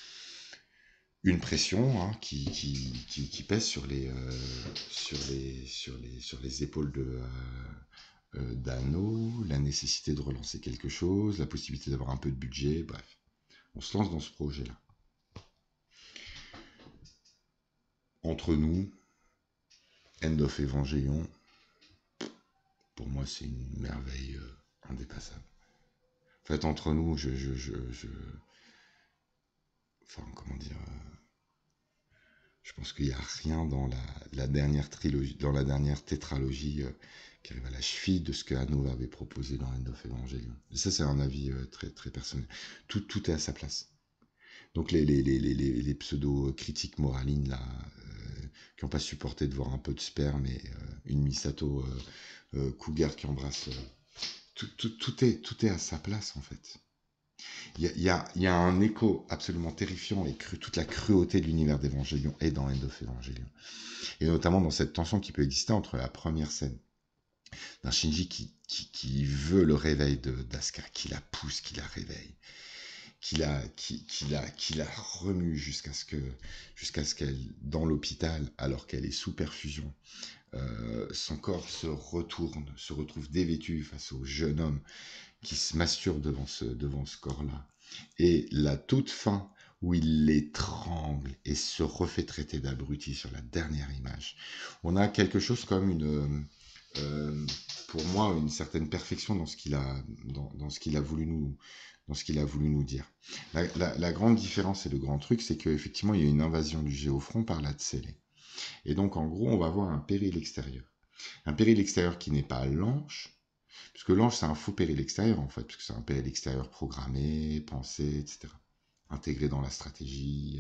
une pression hein, qui, qui, qui, qui pèse sur les, euh, sur, les, sur, les, sur les épaules de, euh, euh, d'Anno, la nécessité de relancer quelque chose, la possibilité d'avoir un peu de budget, bref. On se lance dans ce projet-là. Entre nous, End of Evangelion, pour moi, c'est une merveille euh, indépassable. En fait, entre nous, je... je, je, je... Enfin, comment dire... Euh... Je pense qu'il n'y a rien dans la, la dernière trilogie, dans la dernière tétralogie euh, qui arrive à la cheville de ce que Anno avait proposé dans End of Evangelion. Et ça, c'est un avis euh, très, très personnel. Tout, tout est à sa place. Donc les, les, les, les, les pseudo-critiques moralines, là, euh, qui n'ont pas supporté de voir un peu de sperme et euh, une Misato euh, euh, Cougar qui embrasse... Euh, tout, tout, tout, est, tout est à sa place, en fait. Il y a, y, a, y a un écho absolument terrifiant et cru, toute la cruauté de l'univers d'Evangelion est dans End of Evangelion. Et notamment dans cette tension qui peut exister entre la première scène d'un Shinji qui, qui, qui veut le réveil de d'Asuka, qui la pousse, qui la réveille, qui la, qui, qui la, qui la remue jusqu'à ce que, jusqu'à ce qu'elle, dans l'hôpital, alors qu'elle est sous perfusion, euh, son corps se retourne, se retrouve dévêtu face au jeune homme qui se masturbe devant ce, devant ce corps-là. Et la toute fin, où il l'étrangle et se refait traiter d'abruti sur la dernière image. On a quelque chose comme une, euh, pour moi, une certaine perfection dans ce qu'il a, dans, dans ce qu'il a voulu nous, dans ce qu'il a voulu nous dire. La, la, la grande différence et le grand truc, c'est qu'effectivement, il y a une invasion du Géofront par la Tsele. Et donc, en gros, on va avoir un péril extérieur. Un péril extérieur qui n'est pas l'ange, puisque l'ange, c'est un faux péril extérieur, en fait, puisque c'est un péril extérieur programmé, pensé, et cetera. Intégré dans la stratégie.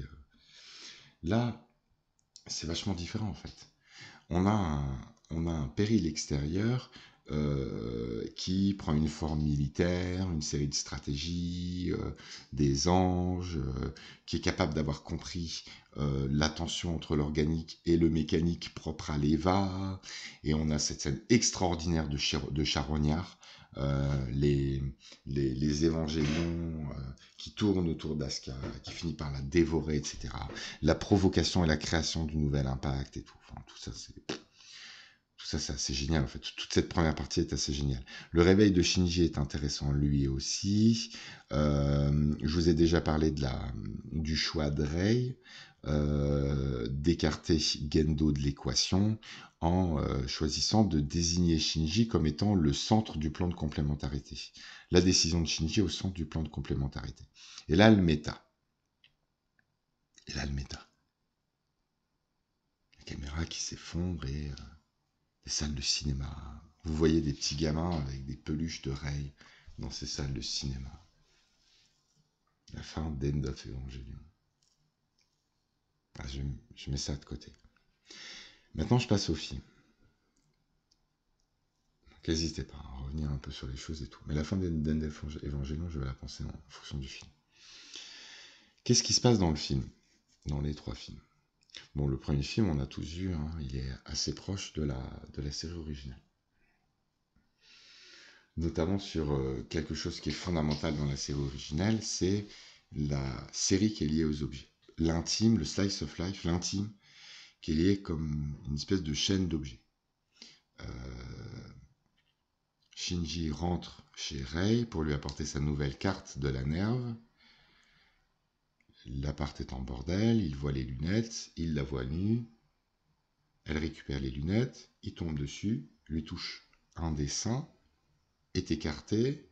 Là, c'est vachement différent, en fait. On a un, on a un péril extérieur euh, qui prend une forme militaire, une série de stratégies, euh, des anges, euh, qui est capable d'avoir compris euh, la tension entre l'organique et le mécanique propre à l'Eva. Et on a cette scène extraordinaire de, Chir- de Charognard, euh, les, les, les évangélions euh, qui tournent autour d'Asuka, qui finit par la dévorer, et cetera. La provocation et la création du nouvel impact et tout. Enfin, tout ça, c'est... Tout tout ça, c'est assez génial, en fait. Toute cette première partie est assez géniale. Le réveil de Shinji est intéressant, lui aussi. Euh, je vous ai déjà parlé de la, du choix de Rei, euh, d'écarter Gendo de l'équation en euh, choisissant de désigner Shinji comme étant le centre du plan de complémentarité. La décision de Shinji au centre du plan de complémentarité. Et là, le méta. Et là, le méta. La caméra qui s'effondre et... Euh, des salles de cinéma. Vous voyez des petits gamins avec des peluches de Rei dans ces salles de cinéma. La fin d'End of Evangelion. Ah, je, je mets ça de côté. Maintenant, je passe au film. Donc, n'hésitez pas à revenir un peu sur les choses et tout. Mais la fin d'End of Evangelion, je vais la penser en fonction du film. Qu'est-ce qui se passe dans le film? Dans les trois films. Bon, le premier film, on a tous vu, hein, il est assez proche de la, de la série originale. Notamment sur euh, quelque chose qui est fondamental dans la série originale, c'est la série qui est liée aux objets. L'intime, le slice of life, l'intime, qui est lié comme une espèce de chaîne d'objets. Euh, Shinji rentre chez Rei pour lui apporter sa nouvelle carte de la Nerve. L'appart est en bordel, il voit les lunettes, il la voit nue, elle récupère les lunettes, il tombe dessus, lui touche un dessin, est écarté,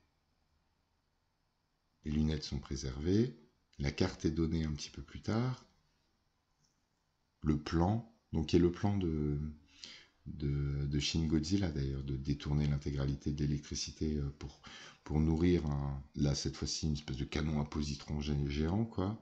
les lunettes sont préservées, la carte est donnée un petit peu plus tard, le plan, donc qui est le plan de, de, de Shin Godzilla d'ailleurs, de détourner l'intégralité de l'électricité pour, pour nourrir, un, là cette fois-ci, une espèce de canon à positron géant, quoi.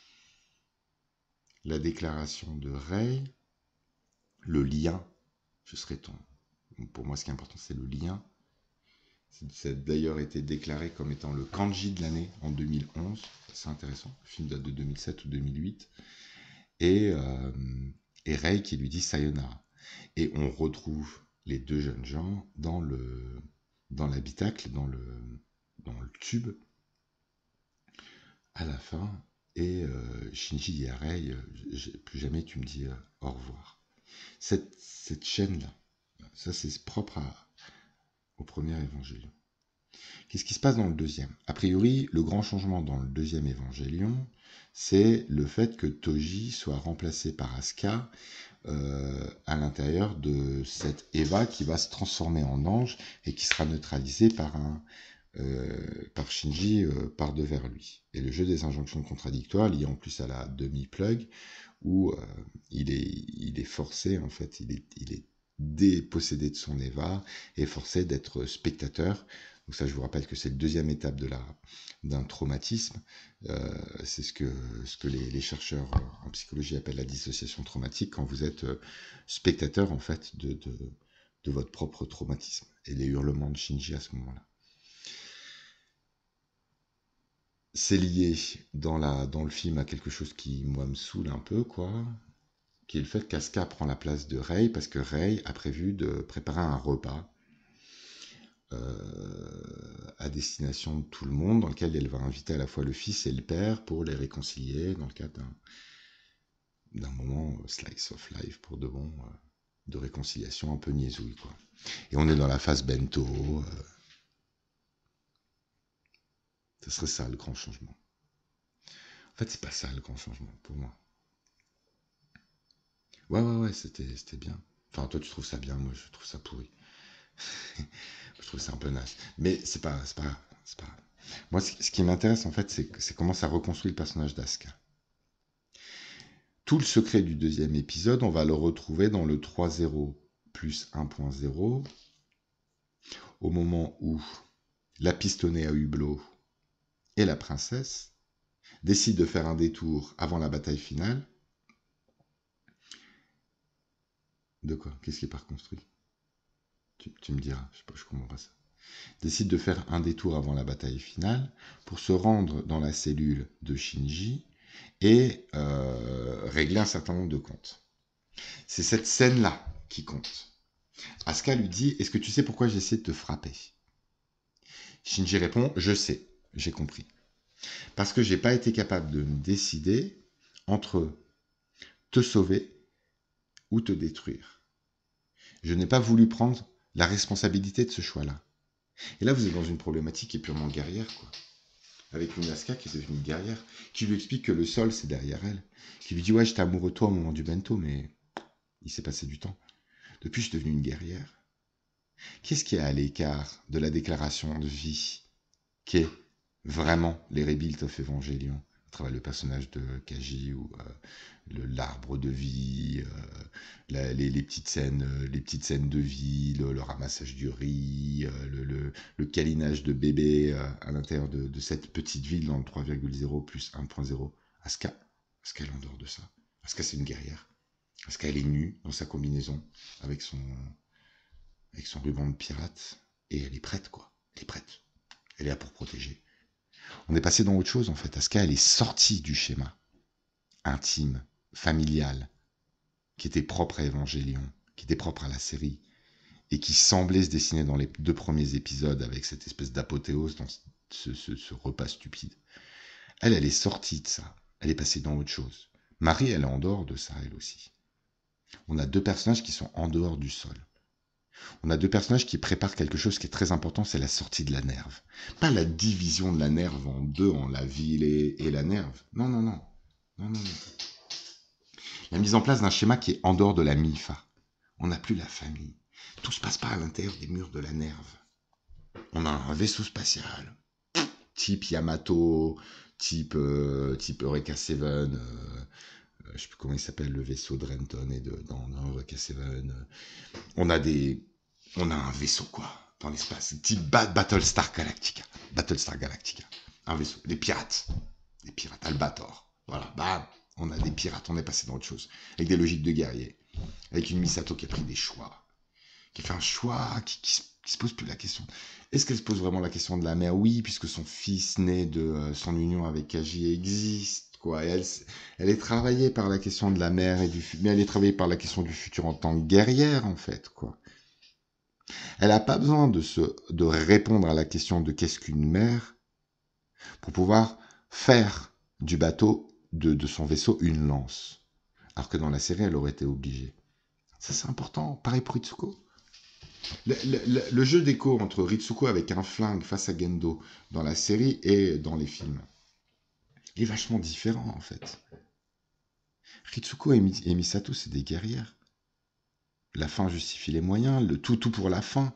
La déclaration de Rei, le lien, ce serait ton... Pour moi, ce qui est important, c'est le lien. Ça a d'ailleurs été déclaré comme étant le kanji de l'année en deux mille onze. C'est intéressant. Le film date de deux mille sept ou deux mille huit. Et, euh, et Rei qui lui dit sayonara. Et on retrouve les deux jeunes gens dans le dans l'habitacle, dans le, dans le tube, à la fin. Et euh, Shinji dit à Rei, euh, plus jamais tu me dis euh, au revoir. Cette, cette chaîne-là, ça c'est propre à, au premier Évangélion. Qu'est-ce qui se passe dans le deuxième? A priori, le grand changement dans le deuxième Évangélion, c'est le fait que Toji soit remplacé par Asuka euh, à l'intérieur de cette Eva qui va se transformer en ange et qui sera neutralisée par, un, euh, par Shinji euh, par devers lui. Et le jeu des injonctions contradictoires, lié en plus à la demi-plug, où euh, il, est, il est forcé, en fait, il est, il est dépossédé de son Eva et forcé d'être spectateur. Donc ça, je vous rappelle que c'est la deuxième étape de la, d'un traumatisme. Euh, c'est ce que, ce que les, les chercheurs en psychologie appellent la dissociation traumatique, quand vous êtes spectateur, en fait, de, de, de votre propre traumatisme. Et les hurlements de Shinji à ce moment-là. C'est lié dans, la, dans le film à quelque chose qui, moi, me saoule un peu, quoi, qui est le fait qu'Asuka prend la place de Rei, parce que Rei a prévu de préparer un repas Euh, à destination de tout le monde, dans lequel elle va inviter à la fois le fils et le père pour les réconcilier dans le cadre d'un, d'un moment euh, slice of life pour de bon, euh, de réconciliation un peu niaisouille, quoi. Et on est dans la phase bento. Euh, ce serait ça le grand changement. En fait, c'est pas ça le grand changement pour moi. Ouais, ouais, ouais, c'était, c'était bien. Enfin, toi, tu trouves ça bien, moi, je trouve ça pourri. Je trouve ça un peu naze. Mais c'est pas, c'est pas, c'est pas. Moi, ce qui m'intéresse, en fait, c'est, c'est comment ça reconstruit le personnage d'Asuka. Tout le secret du deuxième épisode, on va le retrouver dans le trois zéro plus un point zéro, au moment où la pistonnée à hublot et la princesse décident de faire un détour avant la bataille finale. De quoi? Qu'est-ce qui est pas reconstruit? tu, tu me diras, je sais pas, je comprends pas ça. Décident de faire un détour avant la bataille finale pour se rendre dans la cellule de Shinji et euh, régler un certain nombre de comptes. C'est cette scène-là qui compte. Asuka lui dit « Est-ce que tu sais pourquoi j'ai essayé de te frapper ?» Shinji répond « Je sais, j'ai compris. Parce que j'ai pas été capable de me décider entre te sauver ou te détruire. Je n'ai pas voulu prendre la responsabilité de ce choix-là. Et là, vous êtes dans une problématique qui est purement guerrière, quoi. Avec une Asuka qui est devenue guerrière, qui lui explique que le sol, c'est derrière elle. Qui lui dit, ouais, j'étais amoureux de toi au moment du bento, mais il s'est passé du temps. Depuis, je suis devenue une guerrière. Qu'est-ce qui est à l'écart de la déclaration de vie qu'est vraiment les Rebuild of Evangelion, à travers le personnage de Kaji ou euh, le, l'arbre de vie, euh, la, les, les, petites scènes, euh, les petites scènes de vie, le, le ramassage du riz, euh, le, le, le câlinage de bébé euh, à l'intérieur de, de cette petite ville dans le trois virgule zéro plus un point zéro. Asuka, Asuka elle est en dehors de ça. Asuka c'est une guerrière. Asuka elle est nue dans sa combinaison avec son, avec son ruban de pirate et elle est prête quoi. Elle est prête. Elle est là pour protéger. On est passé dans autre chose en fait. Asuka, elle est sortie du schéma intime, familial, qui était propre à Evangelion, qui était propre à la série, et qui semblait se dessiner dans les deux premiers épisodes avec cette espèce d'apothéose dans ce, ce, ce repas stupide. Elle, elle est sortie de ça. Elle est passée dans autre chose. Marie, elle est en dehors de ça, elle aussi. On a deux personnages qui sont en dehors du sol. On a deux personnages qui préparent quelque chose qui est très important, c'est la sortie de la nerve. Pas la division de la nerve en deux, en la ville et, et la nerve. Non, non, non. Non, non, non. La mise en place d'un schéma qui est en dehors de la M I F A. On n'a plus la famille. Tout se passe pas à l'intérieur des murs de la nerve. On a un vaisseau spatial, type Yamato, type, euh, type Eureka sept, euh, je ne sais plus comment il s'appelle, le vaisseau de Renton et de, dans, dans Eureka sept. On a des... On a un vaisseau, quoi, dans l'espace. Type ba- Battlestar Galactica. Battlestar Galactica. Un vaisseau. Des pirates. Des pirates Albator. Voilà, bam. On a des pirates, on est passé dans autre chose. Avec des logiques de guerrier. Avec une Misato qui a pris des choix. Qui a fait un choix qui, qui, qui se pose plus la question. Est-ce qu'elle se pose vraiment la question de la mère? Oui, puisque son fils né de euh, son union avec Kaji existe, quoi. Et elle, elle est travaillée par la question de la mère et du futur. Mais elle est travaillée par la question du futur en tant que guerrière, en fait, quoi. Elle n'a pas besoin de, se, de répondre à la question de qu'est-ce qu'une mère pour pouvoir faire du bateau, de, de son vaisseau, une lance. Alors que dans la série, elle aurait été obligée. Ça, c'est important. Pareil pour Ritsuko. Le, le, le jeu d'écho entre Ritsuko avec un flingue face à Gendo dans la série et dans les films est vachement différent, en fait. Ritsuko et, Mi- et Misato, c'est des guerrières. La fin justifie les moyens, le tout, tout pour la fin.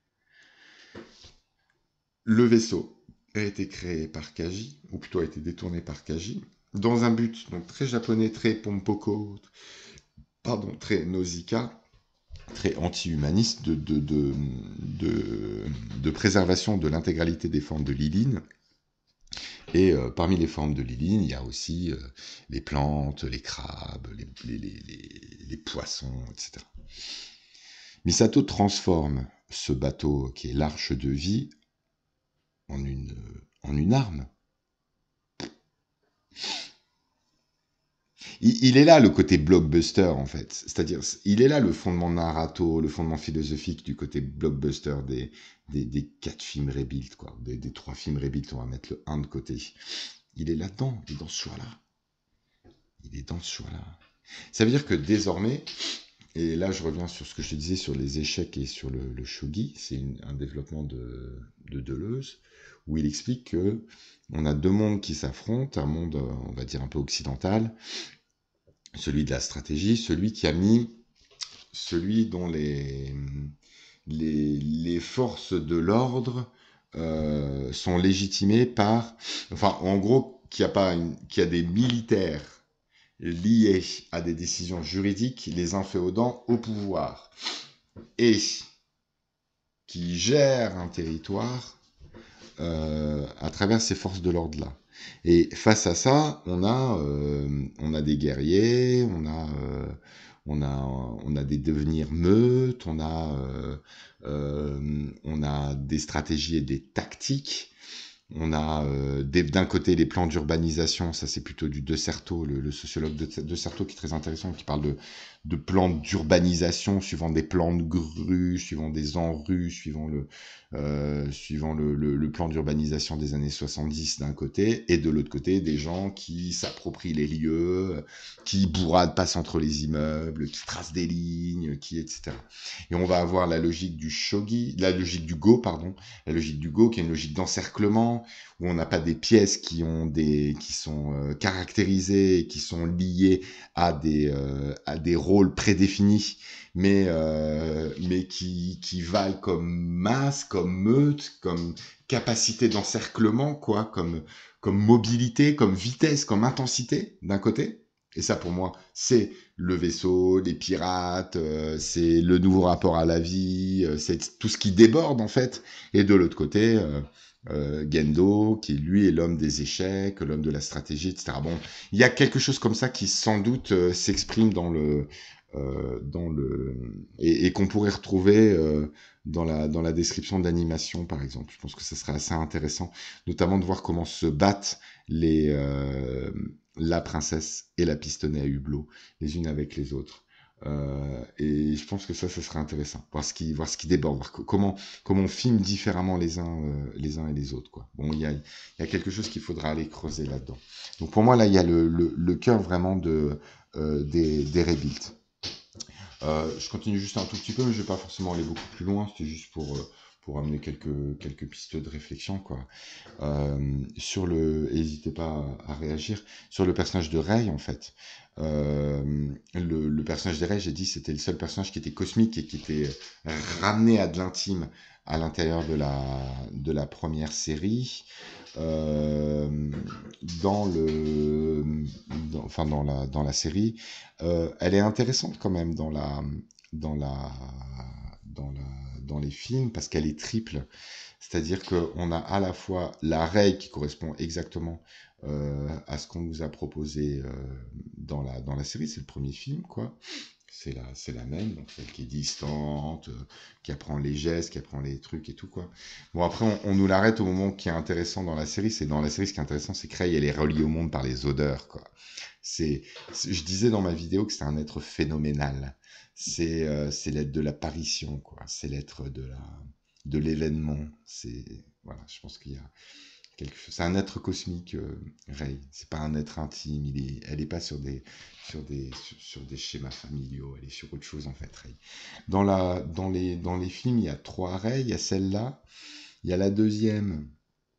Le vaisseau a été créé par Kaji, ou plutôt a été détourné par Kaji, dans un but donc très japonais, très pompoko, pardon, très Nausicaa, très anti-humaniste de, de, de, de, de préservation de l'intégralité des formes de Liline. Et euh, parmi les formes de Liline, il y a aussi euh, les plantes, les crabes, les, les, les, les, les poissons, et cetera. Misato transforme ce bateau qui est l'arche de vie en une, en une arme. Il, il est là le côté blockbuster en fait, c'est-à-dire il est là le fondement narrato, le fondement philosophique du côté blockbuster des, des, des quatre films Rebuild, quoi, des, des trois films Rebuild, on va mettre le un de côté. Il est là-dedans, il est dans ce choix-là. Il est dans ce choix-là. Ça veut dire que désormais, et là je reviens sur ce que je te disais sur les échecs et sur le, le shogi, c'est une, un développement de, de Deleuze, où il explique que on a deux mondes qui s'affrontent, un monde, on va dire, un peu occidental, celui de la stratégie, celui qui a mis, celui dont les, les, les forces de l'ordre euh, sont légitimées par, enfin, en gros, qu'il y a pas une, qu'il y a des militaires liés à des décisions juridiques, les inféodant au pouvoir, et qui gèrent un territoire euh, à travers ces forces de l'ordre-là. Et face à ça, on a, euh, on a des guerriers, on a, euh, on a, on a des devenirs meutes, on a, euh, euh, on a des stratégies et des tactiques On a euh, des- d'un côté les plans d'urbanisation, ça c'est plutôt du De Certeau, le, le sociologue de, de Certeau qui est très intéressant, qui parle de, de plans d'urbanisation suivant des plans de grue, suivant des enrues, suivant le, euh, suivant le, le, le plan d'urbanisation des années soixante-dix d'un côté, et de l'autre côté des gens qui s'approprient les lieux, qui bourradent, passent entre les immeubles, qui tracent des lignes, qui et cetera. Et on va avoir la logique du shogi, la logique du go, pardon, la logique du Go, qui est une logique d'encerclement, où on n'a pas des pièces qui, ont des, qui sont euh, caractérisées et qui sont liées à des, euh, à des rôles prédéfinis, mais, euh, mais qui, qui valent comme masse, comme meute, comme capacité d'encerclement, quoi, comme, comme mobilité, comme vitesse, comme intensité, d'un côté. Et ça, pour moi, c'est le vaisseau, les pirates, euh, c'est le nouveau rapport à la vie, euh, c'est tout ce qui déborde, en fait. Et de l'autre côté, euh, euh, Gendo, qui lui est l'homme des échecs, l'homme de la stratégie, et cetera. Bon, il y a quelque chose comme ça qui sans doute euh, s'exprime dans le, euh, dans le, et, et qu'on pourrait retrouver euh, dans la dans la description d'animation, par exemple. Je pense que ça serait assez intéressant, notamment de voir comment se battent les euh, la princesse et la pistonnet à hublot, les unes avec les autres. Euh, et je pense que ça, ça serait intéressant, voir ce qui, voir ce qui déborde, voir co- comment, comment on filme différemment les uns, euh, les uns et les autres, quoi. Bon, il y a, il y a quelque chose qu'il faudra aller creuser là-dedans. Donc pour moi, là, il y a le, le, le cœur vraiment de, euh, des, des Rebuilt. Euh, je continue juste un tout petit peu, mais je vais pas forcément aller beaucoup plus loin. C'était juste pour, euh, pour amener quelques, quelques pistes de réflexion, quoi. Euh, sur le, n'hésitez pas à, à réagir sur le personnage de Rey en fait. Euh, le, le personnage de Rey, j'ai dit, c'était le seul personnage qui était cosmique et qui était ramené à de l'intime à l'intérieur de la de la première série. Euh, dans le, dans- enfin dans la dans la série, euh, elle est intéressante quand même dans la dans la dans la dans les films parce qu'elle est triple. C'est-à-dire qu'on a à la fois la Rey qui correspond exactement euh, à ce qu'on nous a proposé euh, dans, la, dans la série, c'est le premier film, quoi. C'est la, c'est la même, donc celle qui est distante, euh, qui apprend les gestes, qui apprend les trucs et tout, quoi. Bon, après, on, on nous l'arrête au moment qui est intéressant dans la série. C'est dans la série, ce qui est intéressant, c'est que Rey, elle est reliée au monde par les odeurs, quoi. C'est, c'est- je disais dans ma vidéo que c'est un être phénoménal. C'est, euh, c'est l'être de l'apparition, quoi. C'est l'être de la, de l'événement. C'est, voilà, je pense qu'il y a quelque chose. C'est un être cosmique, euh, Rey. C'est pas un être intime. Il est, elle est pas sur des, sur des, sur, sur des schémas familiaux. Elle est sur autre chose en fait, Rey. Dans la, dans les, dans les films, il y a trois Rey. Il y a celle-là. Il y a la deuxième,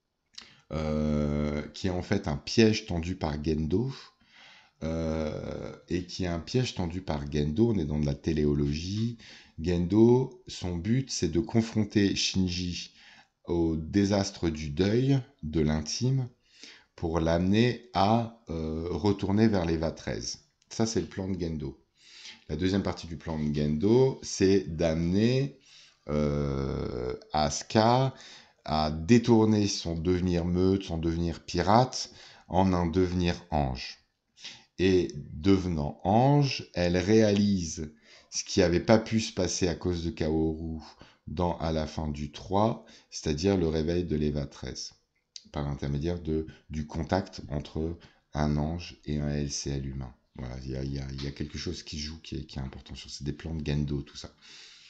euh, qui est en fait un piège tendu par Gendo. Euh, et qui est un piège tendu par Gendo. On est dans de la téléologie. Gendo, son but, c'est de confronter Shinji au désastre du deuil, de l'intime, pour l'amener à euh, retourner vers l'Eva treize. Ça, c'est le plan de Gendo. La deuxième partie du plan de Gendo, c'est d'amener euh, Asuka à détourner son devenir meute, son devenir pirate, en un devenir ange. Et devenant ange, elle réalise ce qui n'avait pas pu se passer à cause de Kaoru dans, à la fin du trois, c'est-à-dire le réveil de l'Eva treize, par l'intermédiaire de, du contact entre un ange et un L C L humain. Voilà, il y a, y, a, y a quelque chose qui joue, qui est, qui est important sur ces des plans de Gendo, tout ça.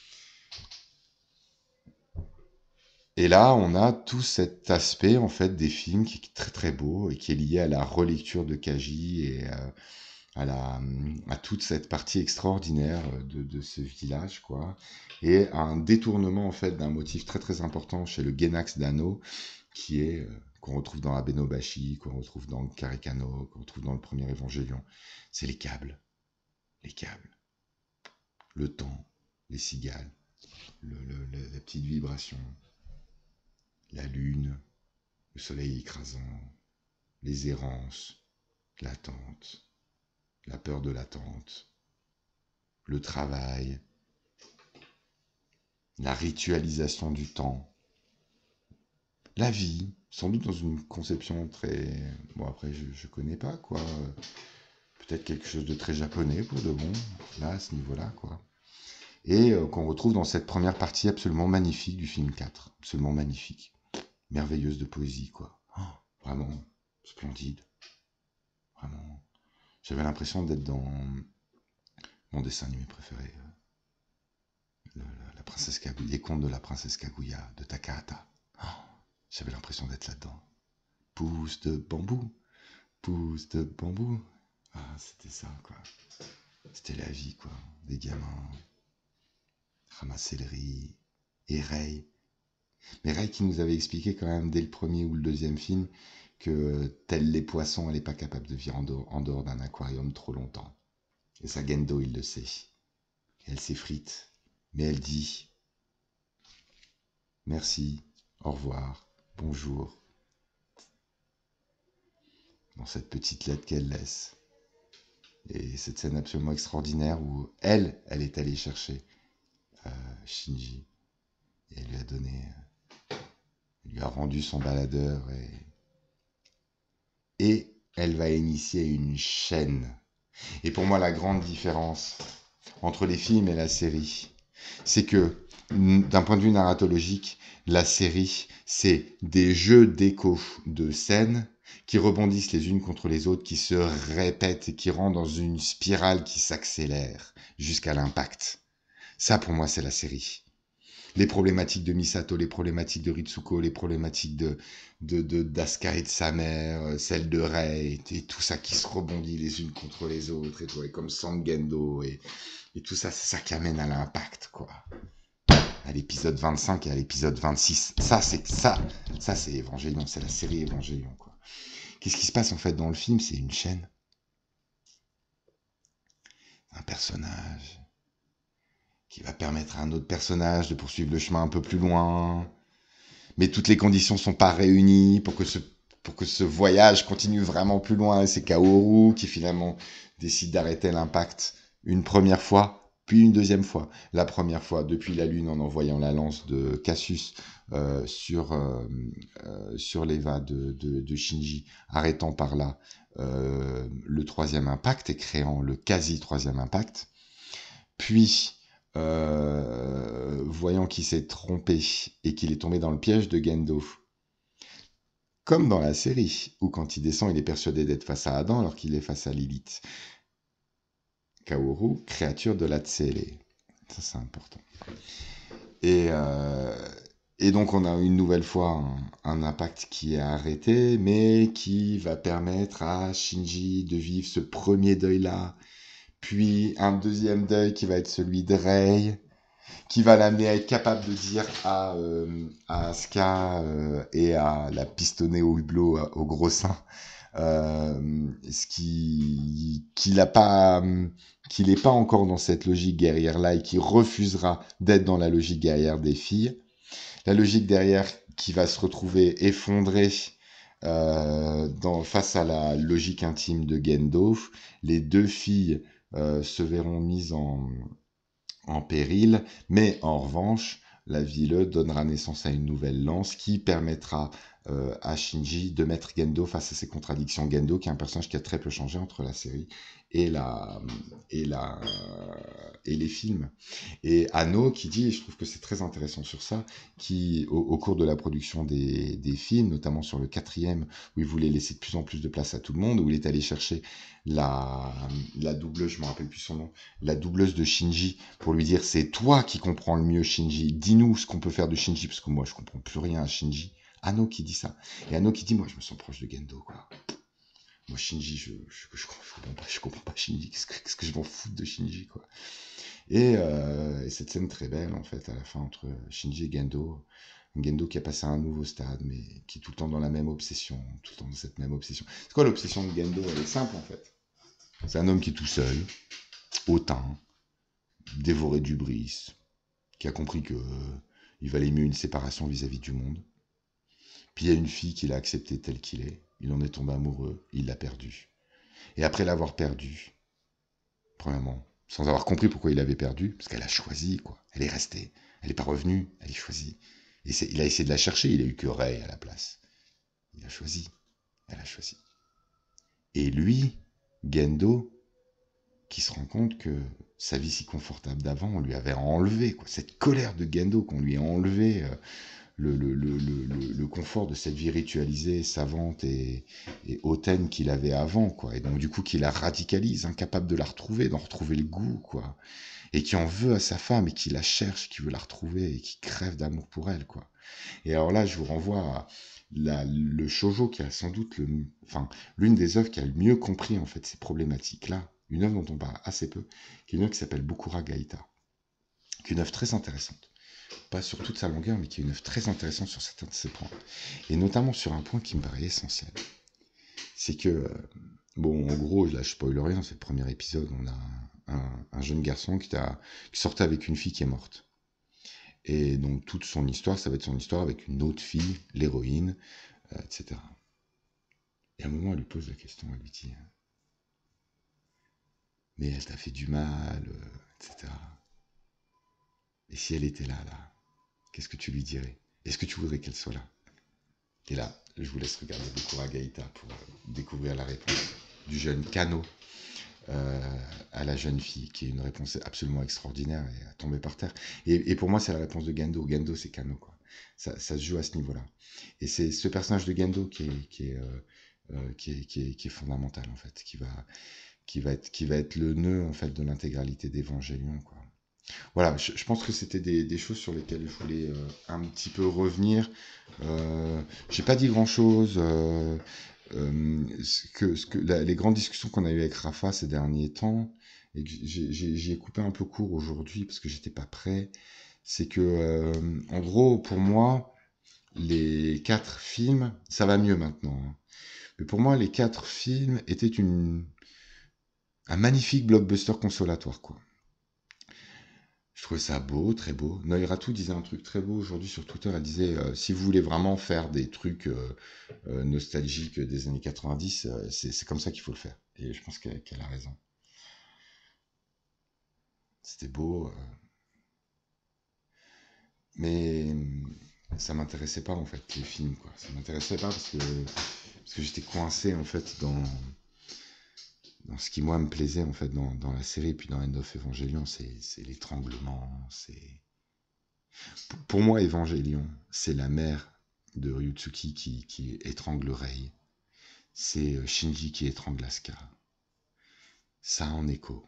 Et là, on a tout cet aspect en fait des films qui est très très beau et qui est lié à la relecture de Kaji et euh, à, la, à toute cette partie extraordinaire de, de ce village, quoi, et à un détournement en fait d'un motif très très important chez le Genax d'Anno, qui est euh, qu'on retrouve dans Abenobashi, qu'on retrouve dans le Karikano, qu'on retrouve dans le premier Évangélion. C'est les câbles, les câbles, le temps, les cigales, le, le, le, la petite vibration, la lune, le soleil écrasant, les errances, l'attente, la peur de l'attente, le travail, la ritualisation du temps, la vie, sans doute dans une conception très... Bon, après, je, je connais pas, quoi. Peut-être quelque chose de très japonais, pour de bon, là, à ce niveau-là, quoi. Et euh, qu'on retrouve dans cette première partie absolument magnifique du film quatre. Absolument magnifique. merveilleuse de poésie, quoi. Oh, vraiment splendide. Vraiment. J'avais l'impression d'être dans mon dessin animé préféré, euh, le- le- la princesse Kaguya, les contes de la princesse Kaguya de Takahata. Oh, j'avais l'impression d'être là-dedans. Pousse de bambou, pousse de bambou. Ah, c'était ça, quoi. C'était la vie, quoi. Des gamins, ramasser le riz. Et Ray. Mais Ray qui nous avait expliqué quand même dès le premier ou le deuxième film que, tels les poissons, elle n'est pas capable de vivre en dehors, en dehors d'un aquarium trop longtemps. Et ça, Gendo, il le sait. Elle s'effrite. Mais elle dit merci, au revoir, bonjour, dans cette petite lettre qu'elle laisse. Et cette scène absolument extraordinaire où elle, elle est allée chercher euh, Shinji. Et elle lui a donné, elle lui a rendu son baladeur. Et, et elle va initier une chaîne. Et pour moi, la grande différence entre les films et la série, c'est que, d'un point de vue narratologique, la série, c'est des jeux d'écho de scènes qui rebondissent les unes contre les autres, qui se répètent et qui rentrent dans une spirale qui s'accélère jusqu'à l'impact. Ça, pour moi, c'est la série. Les problématiques de Misato, les problématiques de Ritsuko, les problématiques de, de, de d'Asuka et de sa mère, celles de Rei, et, et tout ça qui se rebondit les unes contre les autres, et, tout, et comme Sangendo, et, et tout ça, c'est ça qui amène à l'impact, quoi. À l'épisode vingt-cinq et à l'épisode vingt-six. Ça, c'est ça, ça c'est Évangélion, c'est la série Évangélion, quoi. Qu'est-ce qui se passe en fait dans le film? C'est une chaîne, un personnage qui va permettre à un autre personnage de poursuivre le chemin un peu plus loin, mais toutes les conditions sont pas réunies pour que ce pour que ce voyage continue vraiment plus loin. Et c'est Kaoru qui finalement décide d'arrêter l'impact une première fois, puis une deuxième fois. La première fois depuis la Lune en envoyant la lance de Cassius euh, sur, euh, euh, sur l'Eva de, de, de Shinji, arrêtant par là euh, le troisième impact et créant le quasi-troisième impact. Puis, euh, voyant qu'il s'est trompé et qu'il est tombé dans le piège de Gendo, comme dans la série, où quand il descend, il est persuadé d'être face à Adam alors qu'il est face à Lilith. Kaoru, créature de la Tsele. Ça, c'est important. Et, euh, et donc, on a une nouvelle fois un, un impact qui est arrêté, mais qui va permettre à Shinji de vivre ce premier deuil-là, puis un deuxième deuil qui va être celui de Rei, qui va l'amener à être capable de dire à, euh, à Asuka euh, et à la pistonnée au hublot, euh, au gros sein, euh, ce qui qu'il a pas qu'il n'est pas encore dans cette logique guerrière là et qui refusera d'être dans la logique guerrière des filles. La logique derrière qui va se retrouver effondrée euh, dans, face à la logique intime de Gendo. Les deux filles euh, se verront mises en en péril, mais en revanche, la ville donnera naissance à une nouvelle lance qui permettra euh, à Shinji de mettre Gendo face à ses contradictions. Gendo, qui est un personnage qui a très peu changé entre la série et, la, et, la, et les films. Et Anno qui dit, et je trouve que c'est très intéressant sur ça, qui au, au cours de la production des, des films, notamment sur le quatrième, où il voulait laisser de plus en plus de place à tout le monde, où il est allé chercher la, la doubleuse, je ne me rappelle plus son nom, la doubleuse de Shinji, pour lui dire c'est toi qui comprends le mieux Shinji, dis-nous ce qu'on peut faire de Shinji, parce que moi je comprends plus rien à Shinji. Anno qui dit ça. Et Anno qui dit moi je me sens proche de Gendo, quoi. Moi Shinji, je, je, je, je comprends pas, je comprends pas Shinji, qu'est-ce que, qu'est-ce que je m'en fous de Shinji, quoi. Et, euh, et cette scène très belle en fait à la fin entre Shinji et Gendo. Gendo qui a passé à un nouveau stade, mais qui est tout le temps dans la même obsession, tout le temps dans cette même obsession. C'est quoi l'obsession de Gendo? Elle est simple en fait. C'est un homme qui est tout seul, hautain, dévoré d'hubris, qui a compris que euh, il valait mieux une séparation vis-à-vis du monde. Puis il y a une fille qu'il a acceptée telle qu'il est. Il en est tombé amoureux, il l'a perdue. Et après l'avoir perdue, premièrement, sans avoir compris pourquoi il l'avait perdue, parce qu'elle a choisi, quoi. Elle est restée. Elle n'est pas revenue, elle est choisie. Et c'est, il a essayé de la chercher, il a eu que Rei à la place. Il a choisi. Elle a choisi. Et lui, Gendo, qui se rend compte que sa vie si confortable d'avant, on lui avait enlevé, quoi. Cette colère de Gendo qu'on lui a enlevé, euh, le, le, le, le, le- le confort de cette vie ritualisée, savante et, et hautaine qu'il avait avant, quoi. Et donc, du coup, qui la radicalise, incapable de la retrouver, d'en retrouver le goût, quoi. Et qui en veut à sa femme et qui la cherche, qui veut la retrouver et qui crève d'amour pour elle, quoi. Et alors là, je vous renvoie à la- le shoujo qui a sans doute le, enfin, l'une des œuvres qui a le mieux compris, en fait, ces problématiques-là. Une œuvre dont on parle assez peu, qui est une œuvre qui s'appelle Bokura Gaïta, qui est une œuvre très intéressante. Pas sur toute sa longueur, mais qui est une œuvre très intéressante sur certains de ses points. Et notamment sur un point qui me paraît essentiel. C'est que, euh, bon, en gros, là, je spoil rien, c'est le premier épisode, on a un, un- un jeune garçon qui, a- qui sortait avec une fille qui est morte. Et donc, toute son histoire, ça va être son histoire avec une autre fille, l'héroïne, euh, et cetera. Et à un moment, elle lui pose la question, elle lui dit, mais elle t'a fait du mal, euh, et cetera. Et si elle était là, là, qu'est-ce que tu lui dirais? Est-ce que tu voudrais qu'elle soit là? Et là, je vous laisse regarder Bokura Gaïta pour euh, découvrir la réponse du jeune Kano euh, à la jeune fille, qui est une réponse absolument extraordinaire et à tomber par terre. Et, et pour moi, c'est la réponse de Gendo. Gendo, c'est Kano, quoi. Ça, ça se joue à ce niveau-là. Et c'est ce personnage de Gendo qui est, qui est, euh, euh, qui est, qui est, qui est fondamental, en fait, qui va, qui va être, qui va être le nœud, en fait, de l'intégralité d'Evangelion, quoi. Voilà, je, je pense que c'était des, des choses sur lesquelles je voulais euh, un petit peu revenir. Euh, j'ai pas dit grand-chose. Euh, euh, ce que, ce que, la- les grandes discussions qu'on a eues avec Rafa ces derniers temps, et que j'ai j'ai- j'ai coupé un peu court aujourd'hui parce que j'étais pas prêt, c'est que, euh, en gros, pour moi, les quatre films, ça va mieux maintenant, hein. Mais pour moi, les quatre films étaient une, un magnifique blockbuster consolatoire, quoi. Je trouvais ça beau, très beau. Noiratou disait un truc très beau aujourd'hui sur Twitter. Elle disait euh, si vous voulez vraiment faire des trucs euh, euh, nostalgiques des années quatre-vingt-dix, euh, c'est c'est comme ça qu'il faut le faire. Et je pense qu'elle qu'elle a raison. C'était beau, euh, mais hum, ça m'intéressait pas en fait les films, quoi. Ça m'intéressait pas parce que parce que j'étais coincé en fait dans dans ce qui moi me plaisait en fait dans, dans la série, puis dans End of Evangelion, c'est c'est l'étranglement, c'est pour moi, Evangelion, c'est la mère de Ryutsuki qui, qui étrangle Rei. C'est euh, Shinji qui étrangle Asuka. Ça en écho.